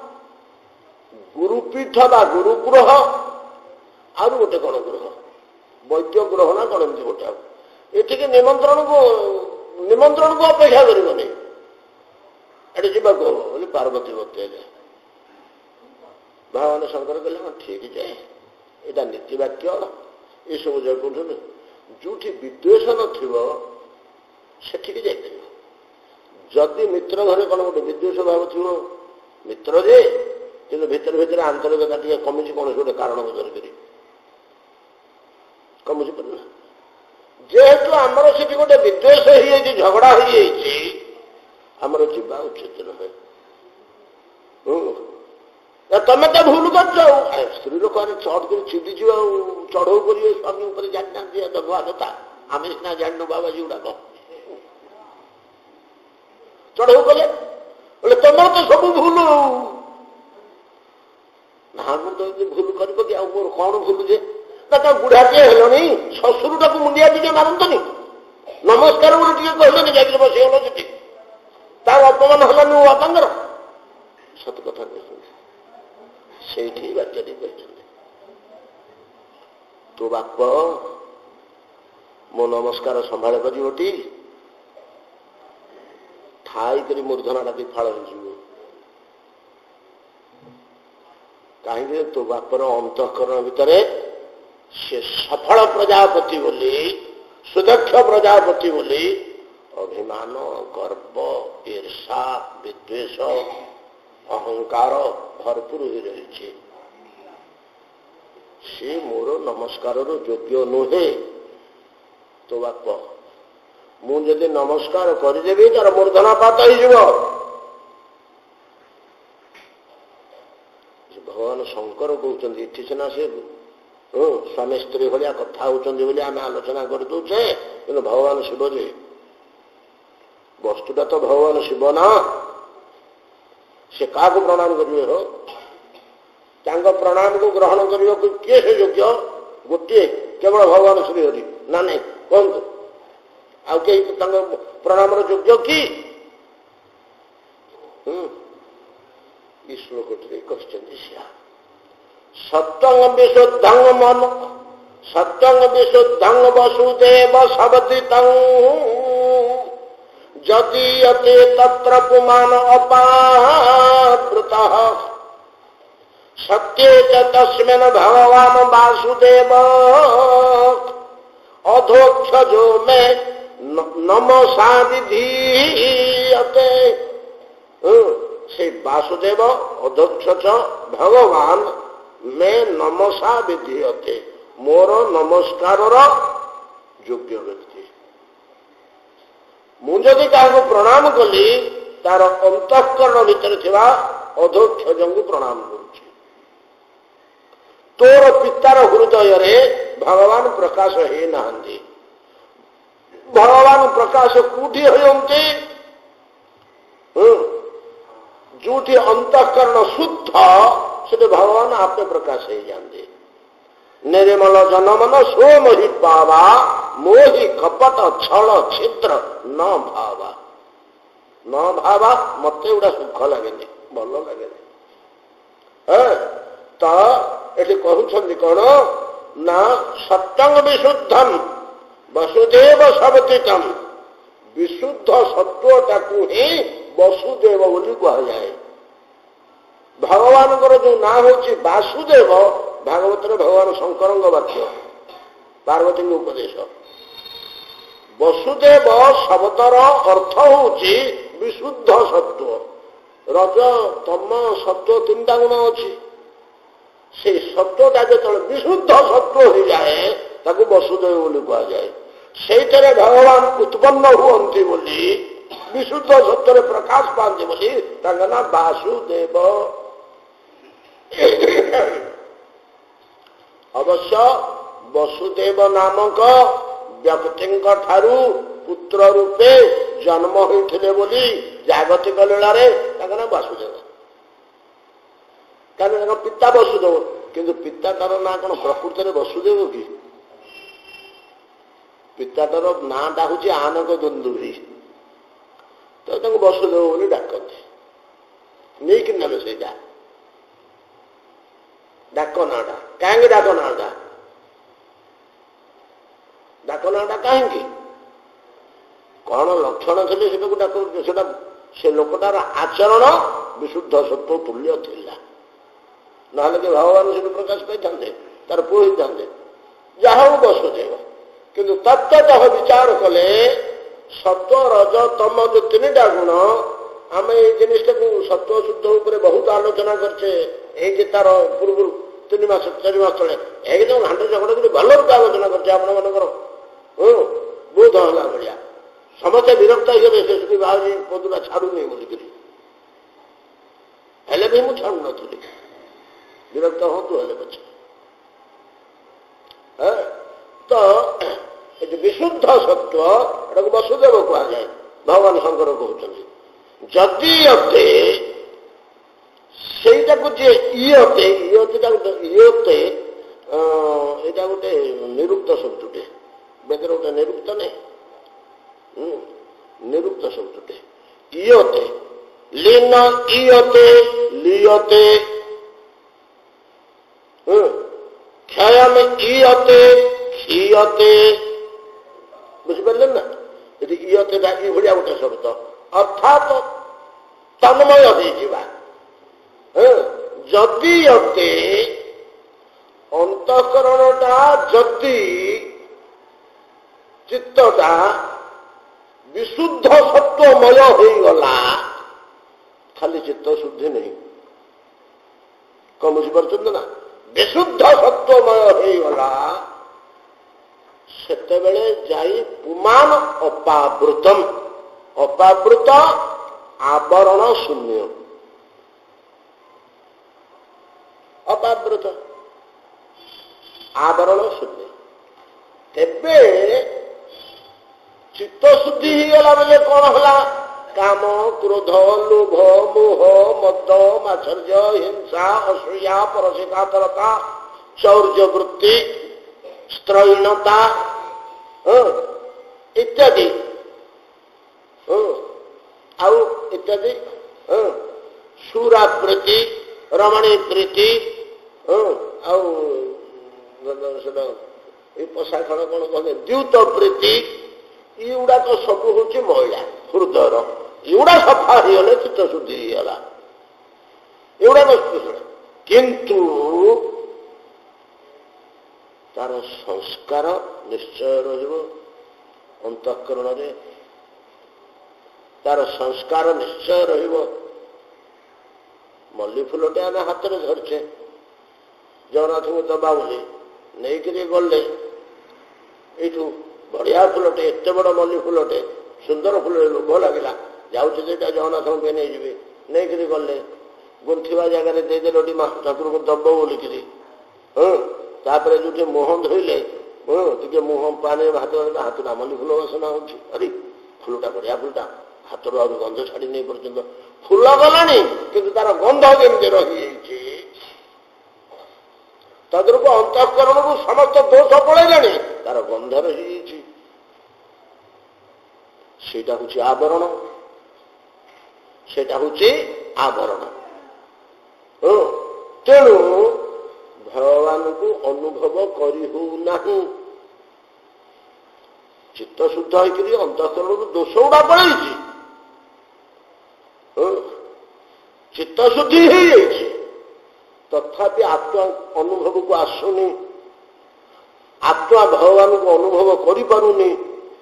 ଗୁରୁପୀଠ ବା ଗୁରୁଗୃହ, ଆଉ ଗୋଟେ କଣ ଗୃହ, ବୈଦ୍ୟ ଗୃହ ନା କଣ ଏମିତି ଗୋଟେ। ଆଉ ଏଠିକି ନିମନ୍ତ୍ରଣକୁ ନିମନ୍ତ୍ରଣକୁ ଅପେକ୍ଷା କରିବନି, ଏଠି ଯିବାକୁ ହବ ବୋଲି ପାର୍ବତୀ ବତେଇଲେ। ଭଗବାନ ଶଙ୍କର କହିଲେ ହଁ ଠିକ ଯାଏ, ଏଇଟା ନୀତିବାକ୍ୟ, ଏସବୁ ଯାକ କହୁଛନ୍ତି। ଯୋଉଠି ବିଦ୍ୱେଷ ନଥିବ ସେଠିକି ଯାଇପାରିବ। ଯଦି ମିତ୍ର ଘରେ କଣ ଗୋଟେ ବିଦ୍ୱେଷ ଭାବ ଥିବ, ମିତ୍ର ଯେ କିନ୍ତୁ ଭିତରେ ଭିତରେ ଆନ୍ତରିକତା ଟିକେ କମିଛି, କୌଣସି ଗୋଟେ କାରଣକୁ ଧରିକରି କମିଛି ପାରୁନ। ଯେହେତୁ ଆମର ସେଠି ଗୋଟେ ବିଦ୍ୱେଷ ହେଇଯାଇଛି, ଝଗଡା ହେଇଯାଇଛି, ଆମର ଯିବା ଉଚିତ ନୁହେଁ। ତମେ ତ ଭୁଲ କରୁଛ, ଆଉ ସ୍ତ୍ରୀ ଲୋକ ଚଟ କରି ଚିଡ଼ିଯିବ, ଆଉ ଚଢଉ କରିବେ ସ୍ୱାମୀ ଉପରେ, ଜାଣିନାହାନ୍ତି ଦେବା କଥା। ଆମେ ସିନା ଜାଣିନୁ ବାବାଜୀ ଗୁଡାକ ଚଢଉ କଲେ ବୋଲେ ତମର ତ ସବୁ ଭୁଲ। ନା ମୁଁ ତ ଏମିତି ଭୁଲ କରିବ କି, ଆଉ ମୋର କଣ ଭୁଲ ଯେ? ନା ତା ବୁଢାଟିଏ ହେଲଣି, ଶ୍ୱଶୁରଟାକୁ ମୁଣ୍ଡିଆ ଟିକେ ମାରନ୍ତନି, ନମସ୍କାର ବୋଲି ଟିକେ କହିଲେନି, ଯାଇକି ବସିଗଲ ସେଠି, ତାର ଅପମାନ ହେଲାନି ମୋ ବାପାଙ୍କର। ସତ କଥା କହିଛନ୍ତି, ସେଇଠି ବାକ୍ୟଟି କହିଛନ୍ତି, ତୋ ବାପ ମୋ ନମସ୍କାର ସମ୍ଭାଳ ପାରିବଟି? ଠାଇକରି ମୂର୍ଦ୍ଧନାଟା ବି ଫାଳ ହେଇଯିବ। କାହିଁକି? ତୋ ବାପର ଅନ୍ତଃକରଣ ଭିତରେ ସେ ସଫଳ ପ୍ରଜାପତି ବୋଲି, ସୁଦକ୍ଷ ପ୍ରଜାପତି ବୋଲି ଅଭିମାନ, ଗର୍ବ, ଈର୍ଷା, ବିଦ୍ୱେଷ, ଅହଙ୍କାର ଭରପୁର ହୋଇ ରହିଛି। ସେ ମୋର ନମସ୍କାରର ଯୋଗ୍ୟ ନୁହେଁ। ତୋ ବାପ ମୁଁ ଯଦି ନମସ୍କାର କରିଦେବି ତାର ମୂର୍ଧନାପାତ ହେଇଯିବ। ଭଗବାନ ଶଙ୍କର କହୁଛନ୍ତି, ଏଠି ସିନା ସେ ସ୍ୱାମୀ ସ୍ତ୍ରୀ ଭଳିଆ କଥା ହଉଛନ୍ତି ବୋଲି ଆମେ ଆଲୋଚନା କରିଦଉଛେ, କିନ୍ତୁ ଭଗବାନ ଶିବ ଯେ, ବସ୍ତୁଟା ତ ଭଗବାନ ଶିବ ନା। ସେ କାହାକୁ ପ୍ରଣାମ କରିବେ? ହୋ, ତାଙ୍କ ପ୍ରଣାମକୁ ଗ୍ରହଣ କରିବାକୁ କିଏ ସେ ଯୋଗ୍ୟ? ଗୋଟିଏ କେବଳ ଭଗବାନ ଶ୍ରୀ ହରି, ନା ନାଇଁ କୁହନ୍ତୁ? ଆଉ କେହି ତାଙ୍କ ପ୍ରଣାମର ଯୋଗ୍ୟ କି? ହୁଁ ଏ ଶ୍ଲୋକଟିରେ କହିଛନ୍ତି ସିଆ ସତ୍ୱଙ୍ଗ ବିଶୁଦ୍ଧଙ୍ଗ ମନ ସତ୍ୱଙ୍ଗ ବିଶୁଦ୍ଧଙ୍ଗ ବସୁଦେବ ସବଦିତଂ ଯଦୀୟତେ ତତ୍ର ପୁମାନ ଅପାବୃତଃ ସତ୍ये च तस्मिन् भगवान वासुदेव अधोक्षजो मे नमसा विधीयते। से वासुदेव अधोक्षज भगवान मे नमसा विधीयते, मोर नमस्कार योग्य व्यक्ति। मु जदि क्या प्रणाम कली तार अंतःकरण भितर थिबा अधोक्षज को प्रणाम करुछि। तोर पितार हृदय रे भगवान प्रकाश हे नाहंती। भगवान प्रकाश कूठी होयंती? जोठी अंतःकरण शुद्ध से भगवान आपे प्रकाश हो जाते। निर्मल जनमन सोमहि पावा मोहि कपट छल छिद्र न भावा। न भावा मत गुड़ा सुख लगे, भल लगे। तो ये कहते कौन ना सत्यंग विशुद्धम वसुदेव सबतीतम। विशुद्ध सत्वटाकू ही वसुदेव बोली कह जाए। भगवान जो ना हूँ वासुदेव, भागवत भगवान शंकर वाक्य, पार्वती उपदेश। वसुदेव शब्दर अर्थ हूँ विशुद्ध सत्व। रज तम सत्व तीन टा गुण अच्छी। से सत्वटा जो विशुद्ध सत्व हो जाए ताकू वसुदेव बोली कह जाए। से भगवान उत्पन्न हुए बोली, विशुद्ध सत्य प्रकाश पाते बोली ना वासुदेव। अवश्य वसुदेव नामक व्यक्ति ठारू पुत्र रूपे जन्म होते बोली जागतिक लीला ना वासुदेव। क्या पिता वसुदेव କିନ୍ତୁ ପିତାଟାର ନାଁ କ'ଣ ପ୍ରକୃତରେ ବସୁଦେବ କି? ପିତାଟାର ନାଁଟା ହଉଛି ଆନକ ଦୁନ୍ଦୁଭି, ତ ତାଙ୍କୁ ବସୁଦେବ ବୋଲି ଡାକନ୍ତି। ନେଇକି ନେବେ ସେଇଟା ଡାକ ନାଁଟା। କାହିଁକି ଡାକ ନାଁଟା? ଡାକ ନାଁଟା କାହିଁକି? କ'ଣ ଲକ୍ଷଣ ଥିଲେ ସେଟାକୁ ଡାକ? ସେଟା ସେ ଲୋକଟାର ଆଚରଣ ବିଶୁଦ୍ଧ ସତ୍ତ୍ୱ ତୁଲ୍ୟ ଥିଲା, ନହେଲେ କି ଭଗବାନ ସେଠୁ ପ୍ରକାଶ ପାଇଥାନ୍ତେ, ତାର ପୁଅ ହେଇଥାନ୍ତେ। ଯାହା ହଉ ବସୁଦେବ। କିନ୍ତୁ ତତ୍ତ୍ୱତଃ ବିଚାର କଲେ ସତ୍ୱ ରଜ ତମ ଯୋଉ ତିନିଟା ଗୁଣ, ଆମେ ଏଇ ଜିନିଷଟାକୁ ସତ୍ୱ ଶୁଦ୍ଧ ଉପରେ ବହୁତ ଆଲୋଚନା କରିଛେ। ଏଇ ଯେ ତାର ପୂର୍ବରୁ ତିନି ମାସ ଚାରି ମାସ ତଳେ ଏକଦମ ଘାଣ୍ଟ ଝଗଡ଼ା କରି ଭଲ ରୂପେ ଆଲୋଚନା କରିଛେ। ଆପଣମାନଙ୍କର ହୁଁ ବୋଧ ହେଲା ଭଳିଆ ସମସ୍ତେ ବିରକ୍ତ ହେଇଗଲେ ସେ ବାହାରି ପଦୁଟା ଛାଡୁନି ବୋଲିକିରି, ହେଲେ ବି ମୁଁ ଛାଡୁନଥିଲି। ବିରକ୍ତ ହୁଅନ୍ତୁ ହେଲେ ପଛେ। ତ ଏ ଯୋଉ ବିଶୁଦ୍ଧ ସତ୍ୱ ଏଟାକୁ ବସୁଦେବ କୁହାଯାଏ। ଭଗବାନ ଶଙ୍କର କହୁଛନ୍ତି ଯଦି ଅତେ ସେଇଟାକୁ ଯିଏ ଇୟତେ, ଇୟତେଟା ଗୋଟେ ଇୟତେ ଏଇଟା ଗୋଟେ ନିରୁକ୍ତ ଶବ୍ଦଟେ, ବେଦରେ ଗୋଟେ ନିରୁକ୍ତ ନାହିଁ, ନିରୁକ୍ତ ଶବ୍ଦଟେ। ଇୟତେ ଲିନ ଇୟତେ ଲିୟତେ କ୍ଷୟମ ଇୟତେ କ୍ଷୀୟତେ, ବୁଝିପାରିଲେ ନା? ଏଠି ଇୟତେଟା ଇ ଭଳିଆ ଗୋଟେ ଶବ୍ଦ, ଅର୍ଥାତ୍ ତନ୍ମୟ ହେଇଯିବା। ଯଦି ଅତେ ଅନ୍ତଃକରଣଟା, ଯଦି ଚିତ୍ତଟା ବିଶୁଦ୍ଧ ସତ୍ୱମୟ ହେଇଗଲା, ଖାଲି ଚିତ୍ତ ଶୁଦ୍ଧି ନାହିଁ, କଣ ବୁଝିପାରୁଛନ୍ତି ନା? ବିଶୁଦ୍ଧ ସତ୍ୱମୟ ହେଇଗଲା, ସେତେବେଳେ ଯାଇ ପୁମାନ ଅପାବୃତମ୍, ଅପାବୃତ ଆବରଣ ଶୂନ୍ୟ, ଅପାବୃତ ଆବରଣ ଶୂନ୍ୟ। ତେବେ ଚିତ୍ତ ଶୁଦ୍ଧି ହେଇଗଲା ବେଳେ କଣ ହେଲା? କାମ କ୍ରୋଧ ଲୋଭ ମୋହ ମଦ ମାତ୍ସର୍ଯ୍ୟ ହିଂସା ଅସୂୟା ପରଶିକାତରତା ଚୌର୍ଯ୍ୟ ବୃତ୍ତି ସ୍ତ୍ରୈଣତା ଇତ୍ୟାଦି ଆଉ ଇତ୍ୟାଦି ସୁରା ପ୍ରୀତି ରମଣୀ ପ୍ରୀତି ଆଉ ସେଟା ଏଇ ପୋଷାଖଣ କଣ କହେ ଦ୍ୟୁତ ପ୍ରୀତି, ଏଗୁଡାକ ସବୁ ହଉଛି ମହିଳା ହୃଦୟର। ଏଗୁଡା ସଫା ହେଇଗଲେ ଚିତ୍ତ ଶୁଦ୍ଧି ହେଇଗଲା, ଏଗୁଡାକ। କିନ୍ତୁ ତାର ସଂସ୍କାର ନିଶ୍ଚୟ ରହିବ ଅନ୍ତଃକରଣରେ, ତାର ସଂସ୍କାର ନିଶ୍ଚୟ ରହିବ। ମଲ୍ଲି ଫୁଲଟେ ଆମେ ହାତରେ ଧରିଛେ ଜଗନ୍ନାଥଙ୍କୁ ଦବା ବୋଲି ନେଇକିରି ଗଲେ, ଏଇଠୁ ବଢିଆ ଫୁଲଟେ, ଏତେ ବଡ ମଲ୍ଲି ଫୁଲଟେ, ସୁନ୍ଦର ଫୁଲରେ ଲୋଭ ଲାଗିଲା, ଯାଉଛି ଯେ ଏଇଟା ଜଗନ୍ନାଥଙ୍କ ପାଇଁ ନେଇଯିବେ, ନେଇକିରି ଗଲେ ଗୁନ୍ଥିବା ଜାଗାରେ ଦେଇଦେଲେ ଓଟି ଠାକୁରଙ୍କୁ ଦବ ବୋଲିକିରି, ହଁ ତାପରେ ଯୋଉଠି ମୁହଁ ଧୋଇଲେ, ହଁ ଟିକେ ମୁହଁ ପାଣି ହାତ ହାତଟା ମଲ୍ଲି ଫୁଲ ବାସନା ହଉଛି, ଆରେ ଫୁଲଟା ବଢିଆ ଫୁଲଟା, ହାତରୁ ଆହୁରି ଗନ୍ଧ ଛାଡି ନେଇ ପର୍ଯ୍ୟନ୍ତ ଫୁଲ ଗଲାଣି, କିନ୍ତୁ ତାର ଗନ୍ଧ କେମିତି ରହିଯାଇଛି? ତଦ୍ରୂପ ଅନ୍ତଃକରଣରୁ ସମସ୍ତ ଦୋଷ ପଳେଇଲାଣି, ତାର ଗନ୍ଧ ରହିଯାଇଛି। ସେଇଟା ହଉଛି ଆବରଣ, ସେଇଟା ହଉଛି ଆବରଣ। ତେଣୁ ଭଗବାନଙ୍କୁ ଅନୁଭବ କରି ହଉନାହିଁ। ଚିତ୍ତ ଶୁଦ୍ଧ ହେଇକରି ଅନ୍ତଃକରଣରୁ ଦୋଷ ଗୁଡା ପଳେଇଛି, ଚିତ୍ତ ଶୁଦ୍ଧି ହେଇଯାଇଛି, ତଥାପି ଆତ୍ମା ଅନୁଭବକୁ ଆସୁନି, ଆତ୍ମା ଭଗବାନଙ୍କୁ ଅନୁଭବ କରିପାରୁନି।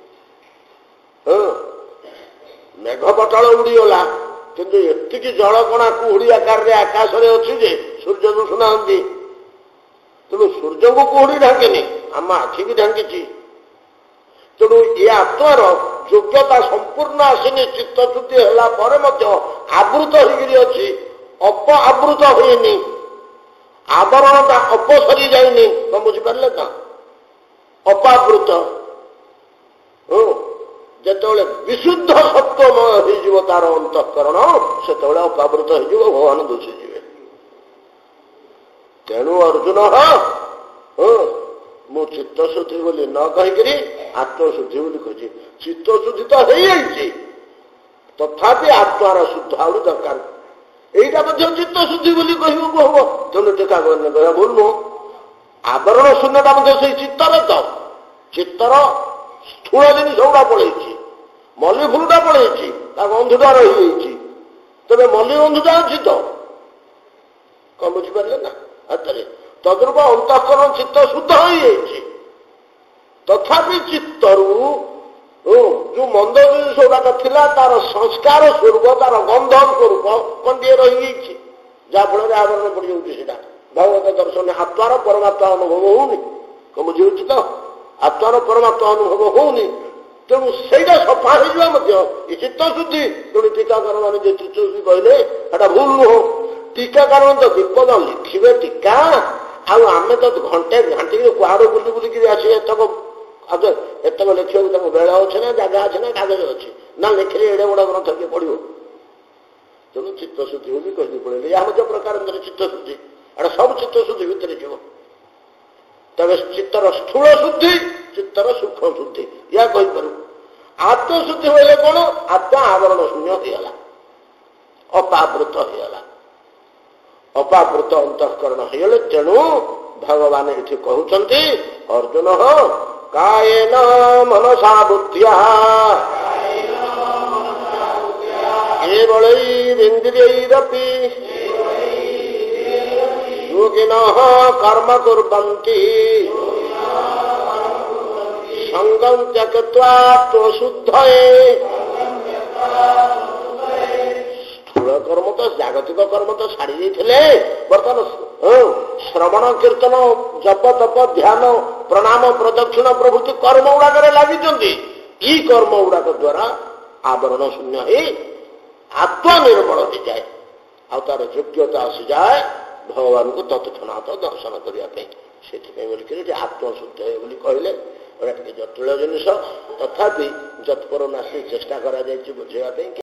ମେଘ ପଟାଳ ଉଡିଗଲା, କିନ୍ତୁ ଏତିକି ଜଳକଣା କୁହୁଡି ଆକାରରେ ଆକାଶରେ ଅଛି ଯେ ସୂର୍ଯ୍ୟ ଦିଶୁନାହାନ୍ତି। ତେଣୁ ସୂର୍ଯ୍ୟଙ୍କୁ କୁହୁଡି ଢାଙ୍କିନି, ଆମ ଆଖି ବି ଢାଙ୍କିଛି। ତେଣୁ ଏ ଆତ୍ମାର ଯୋଗ୍ୟତା ସମ୍ପୂର୍ଣ୍ଣ ଆସିନି, ଚିତ୍ତ ଶୁଦ୍ଧି ହେଲା ପରେ ମଧ୍ୟ ଆବୃତ ହେଇକିରି ଅଛି, ଅପ ଆବୃତ ହେଇନି, ଆବରଣଟା ଅପସରି ଯାଇନି। କଣ ବୁଝିପାରିଲେ ନା? ଅପାବୃତ। ଯେତେବେଳେ ବିଶୁଦ୍ଧ ସତ୍ୱମୟ ହେଇଯିବ ତାର ଅନ୍ତଃକରଣ, ସେତେବେଳେ ଅପାବୃତ ହେଇଯିବ, ଭଗବାନ ଦୁଷିଯିବେ। ତେଣୁ ଅର୍ଜୁନ ହଁ ମୁଁ ଚିତ୍ତଶୁଦ୍ଧି ବୋଲି ନ କହିକିରି ଆତ୍ମଶୁଦ୍ଧି ବୋଲି କହିଛି। ଚିତ୍ତଶୁଦ୍ଧି ତ ହେଇଯାଇଛି, ତଥାପି ଆତ୍ମାର ଶୁଦ୍ଧ ଆହୁରି ଦରକାର। এইটা ମଧ୍ୟ ଚିତ୍ତଶୁଦ୍ଧି ବୋଲି କହିବାକୁ ହବ। ତେଣୁ ଟୀକା କହିଲେ କହିବା ଭୁଲ ନୁହଁ। ଆବରଣ ଶୂନ୍ୟତା ମଧ୍ୟ ସେଇ ଚିତ୍ତରେ ତ, ଚିତ୍ତର ସ୍ଥୂଳ ଜିନିଷ ଗୁଡା ପଳେଇଛି, ମଲ୍ଲି ଫୁଲଟା ପଳେଇଛି, ତା ଗନ୍ଧୁଟା ରହିଯାଇଛି। ତେବେ ମଲ୍ଲି ଗନ୍ଧୁଟା ଅଛି ତ, କଣ ବୁଝିପାରିଲେ ନା? ହାତରେ ତଦ୍ରୂପ ଅନ୍ତଃକରଣ ଚିତ୍ତ ଶୁଦ୍ଧ ହେଇଯାଇଛି, ତଥାପି ଚିତ୍ତରୁ ଯୋଉ ମନ୍ଦ ଜିନିଷ ଗୁଡାକ ଥିଲା ତାର ସଂସ୍କାର ସ୍ୱରୂପ, ତାର ଗନ୍ଧ ସ୍ୱରୂପ କଣ ଟିକେ ରହିଯାଇଛି, ଯାହାଫଳରେ ଆବରଣ ପଡିଯାଉଛି। ସେଟା ଭଗବତ ଦର୍ଶନ ଆତ୍ମାର ପରମାତ୍ମା ଅନୁଭବ ହଉନି। କଣ ବୁଝିହଉଛି ତ? ଆତ୍ମାର ପରମାତ୍ମା ଅନୁଭବ ହଉନି। ତେଣୁ ସେଇଟା ସଫା ହେଇଯିବା ମଧ୍ୟ ଏ ଚିତ୍ତଶୁଦ୍ଧି। ତେଣୁ ଟୀକାକାର ମାନେ ଯେ ଚିତ୍ତଶୁଦ୍ଧି କହିଲେ ସେଟା ଭୁଲ ନୁହଁ। ଟୀକାକାର ତ ବିପଦ ଲେଖିବେ ଟୀକା, ଆଉ ଆମେ ତ ଘଣ୍ଟେ ଘାଣ୍ଟିକି କୁଆଡୁ ବୁଲି ବୁଲିକିରି ଆସି ଏତକ ଏତକ ଲେଖିବାକୁ ତାଙ୍କୁ ବେଳ ଅଛି ନା, ଜାଗା ଅଛି ନା, କାଗଜ ଅଛି ନା, ଲେଖିଲେ ଏଡେ ବଡ ଗ୍ରନ୍ଥ କିଏ ପଢିବ? ତେଣୁ ଚିତ୍ତଶୁଦ୍ଧି ବୋଲି କହିଦେଇ ପଳେଇଲେ। ଏହା ମଧ୍ୟ ପ୍ରକାର ଚିତ୍ତଶୁଦ୍ଧି, ଏଟା ସବୁ ଚିତ୍ତଶୁଦ୍ଧି ଭିତରେ ଯିବ। ତେବେ ଚିତ୍ତର ସ୍ଥୂଳ ଶୁଦ୍ଧି, ଚିତ୍ତର ସୂକ୍ଷ୍ମ ଶୁଦ୍ଧି ଏହା କହିପାରୁ। ଆତ୍ମଶୁଦ୍ଧି ହେଲେ କଣ? ଆତ୍ମା ଆବରଣ ଶୂନ୍ୟ ହେଇଗଲା, ଅପାବୃତ ହେଇଗଲା, ଅପାବୃତ ଅନ୍ତଃକରଣ ହେଇଗଲେ। ତେଣୁ ଭଗବାନ ଏଠି କହୁଛନ୍ତି ଅର୍ଜୁନ କାୟେନ ମନସା ବୁଦ୍ଧ୍ୟା କେବଳୈରିନ୍ଦ୍ରିୟୈରପି योगिनः कर्म कुर्वन्ति संगं त्यक्त्वा आत्मशुद्धये। स्थूल कर्म तो जागतिक कर्म तो छाड़ी देइथिले, बर्तमान श्रवण कीर्तन जप तप ध्यान प्रणाम प्रदक्षिण प्रभृति कर्म गुड़ाक लगिଛନ୍ତି। ई कर्म गुड़ाक द्वारा आवरण शून्य ही आत्मा निर्मल हो जाए, आ तार योग्यता आसी जाए भगवान को तत्क्षणात दर्शन करने से आत्मशुद्ध है कहले जटिल जिनिस। तथापि जत्पर नास्ति चेष्टा करा बुझेगा।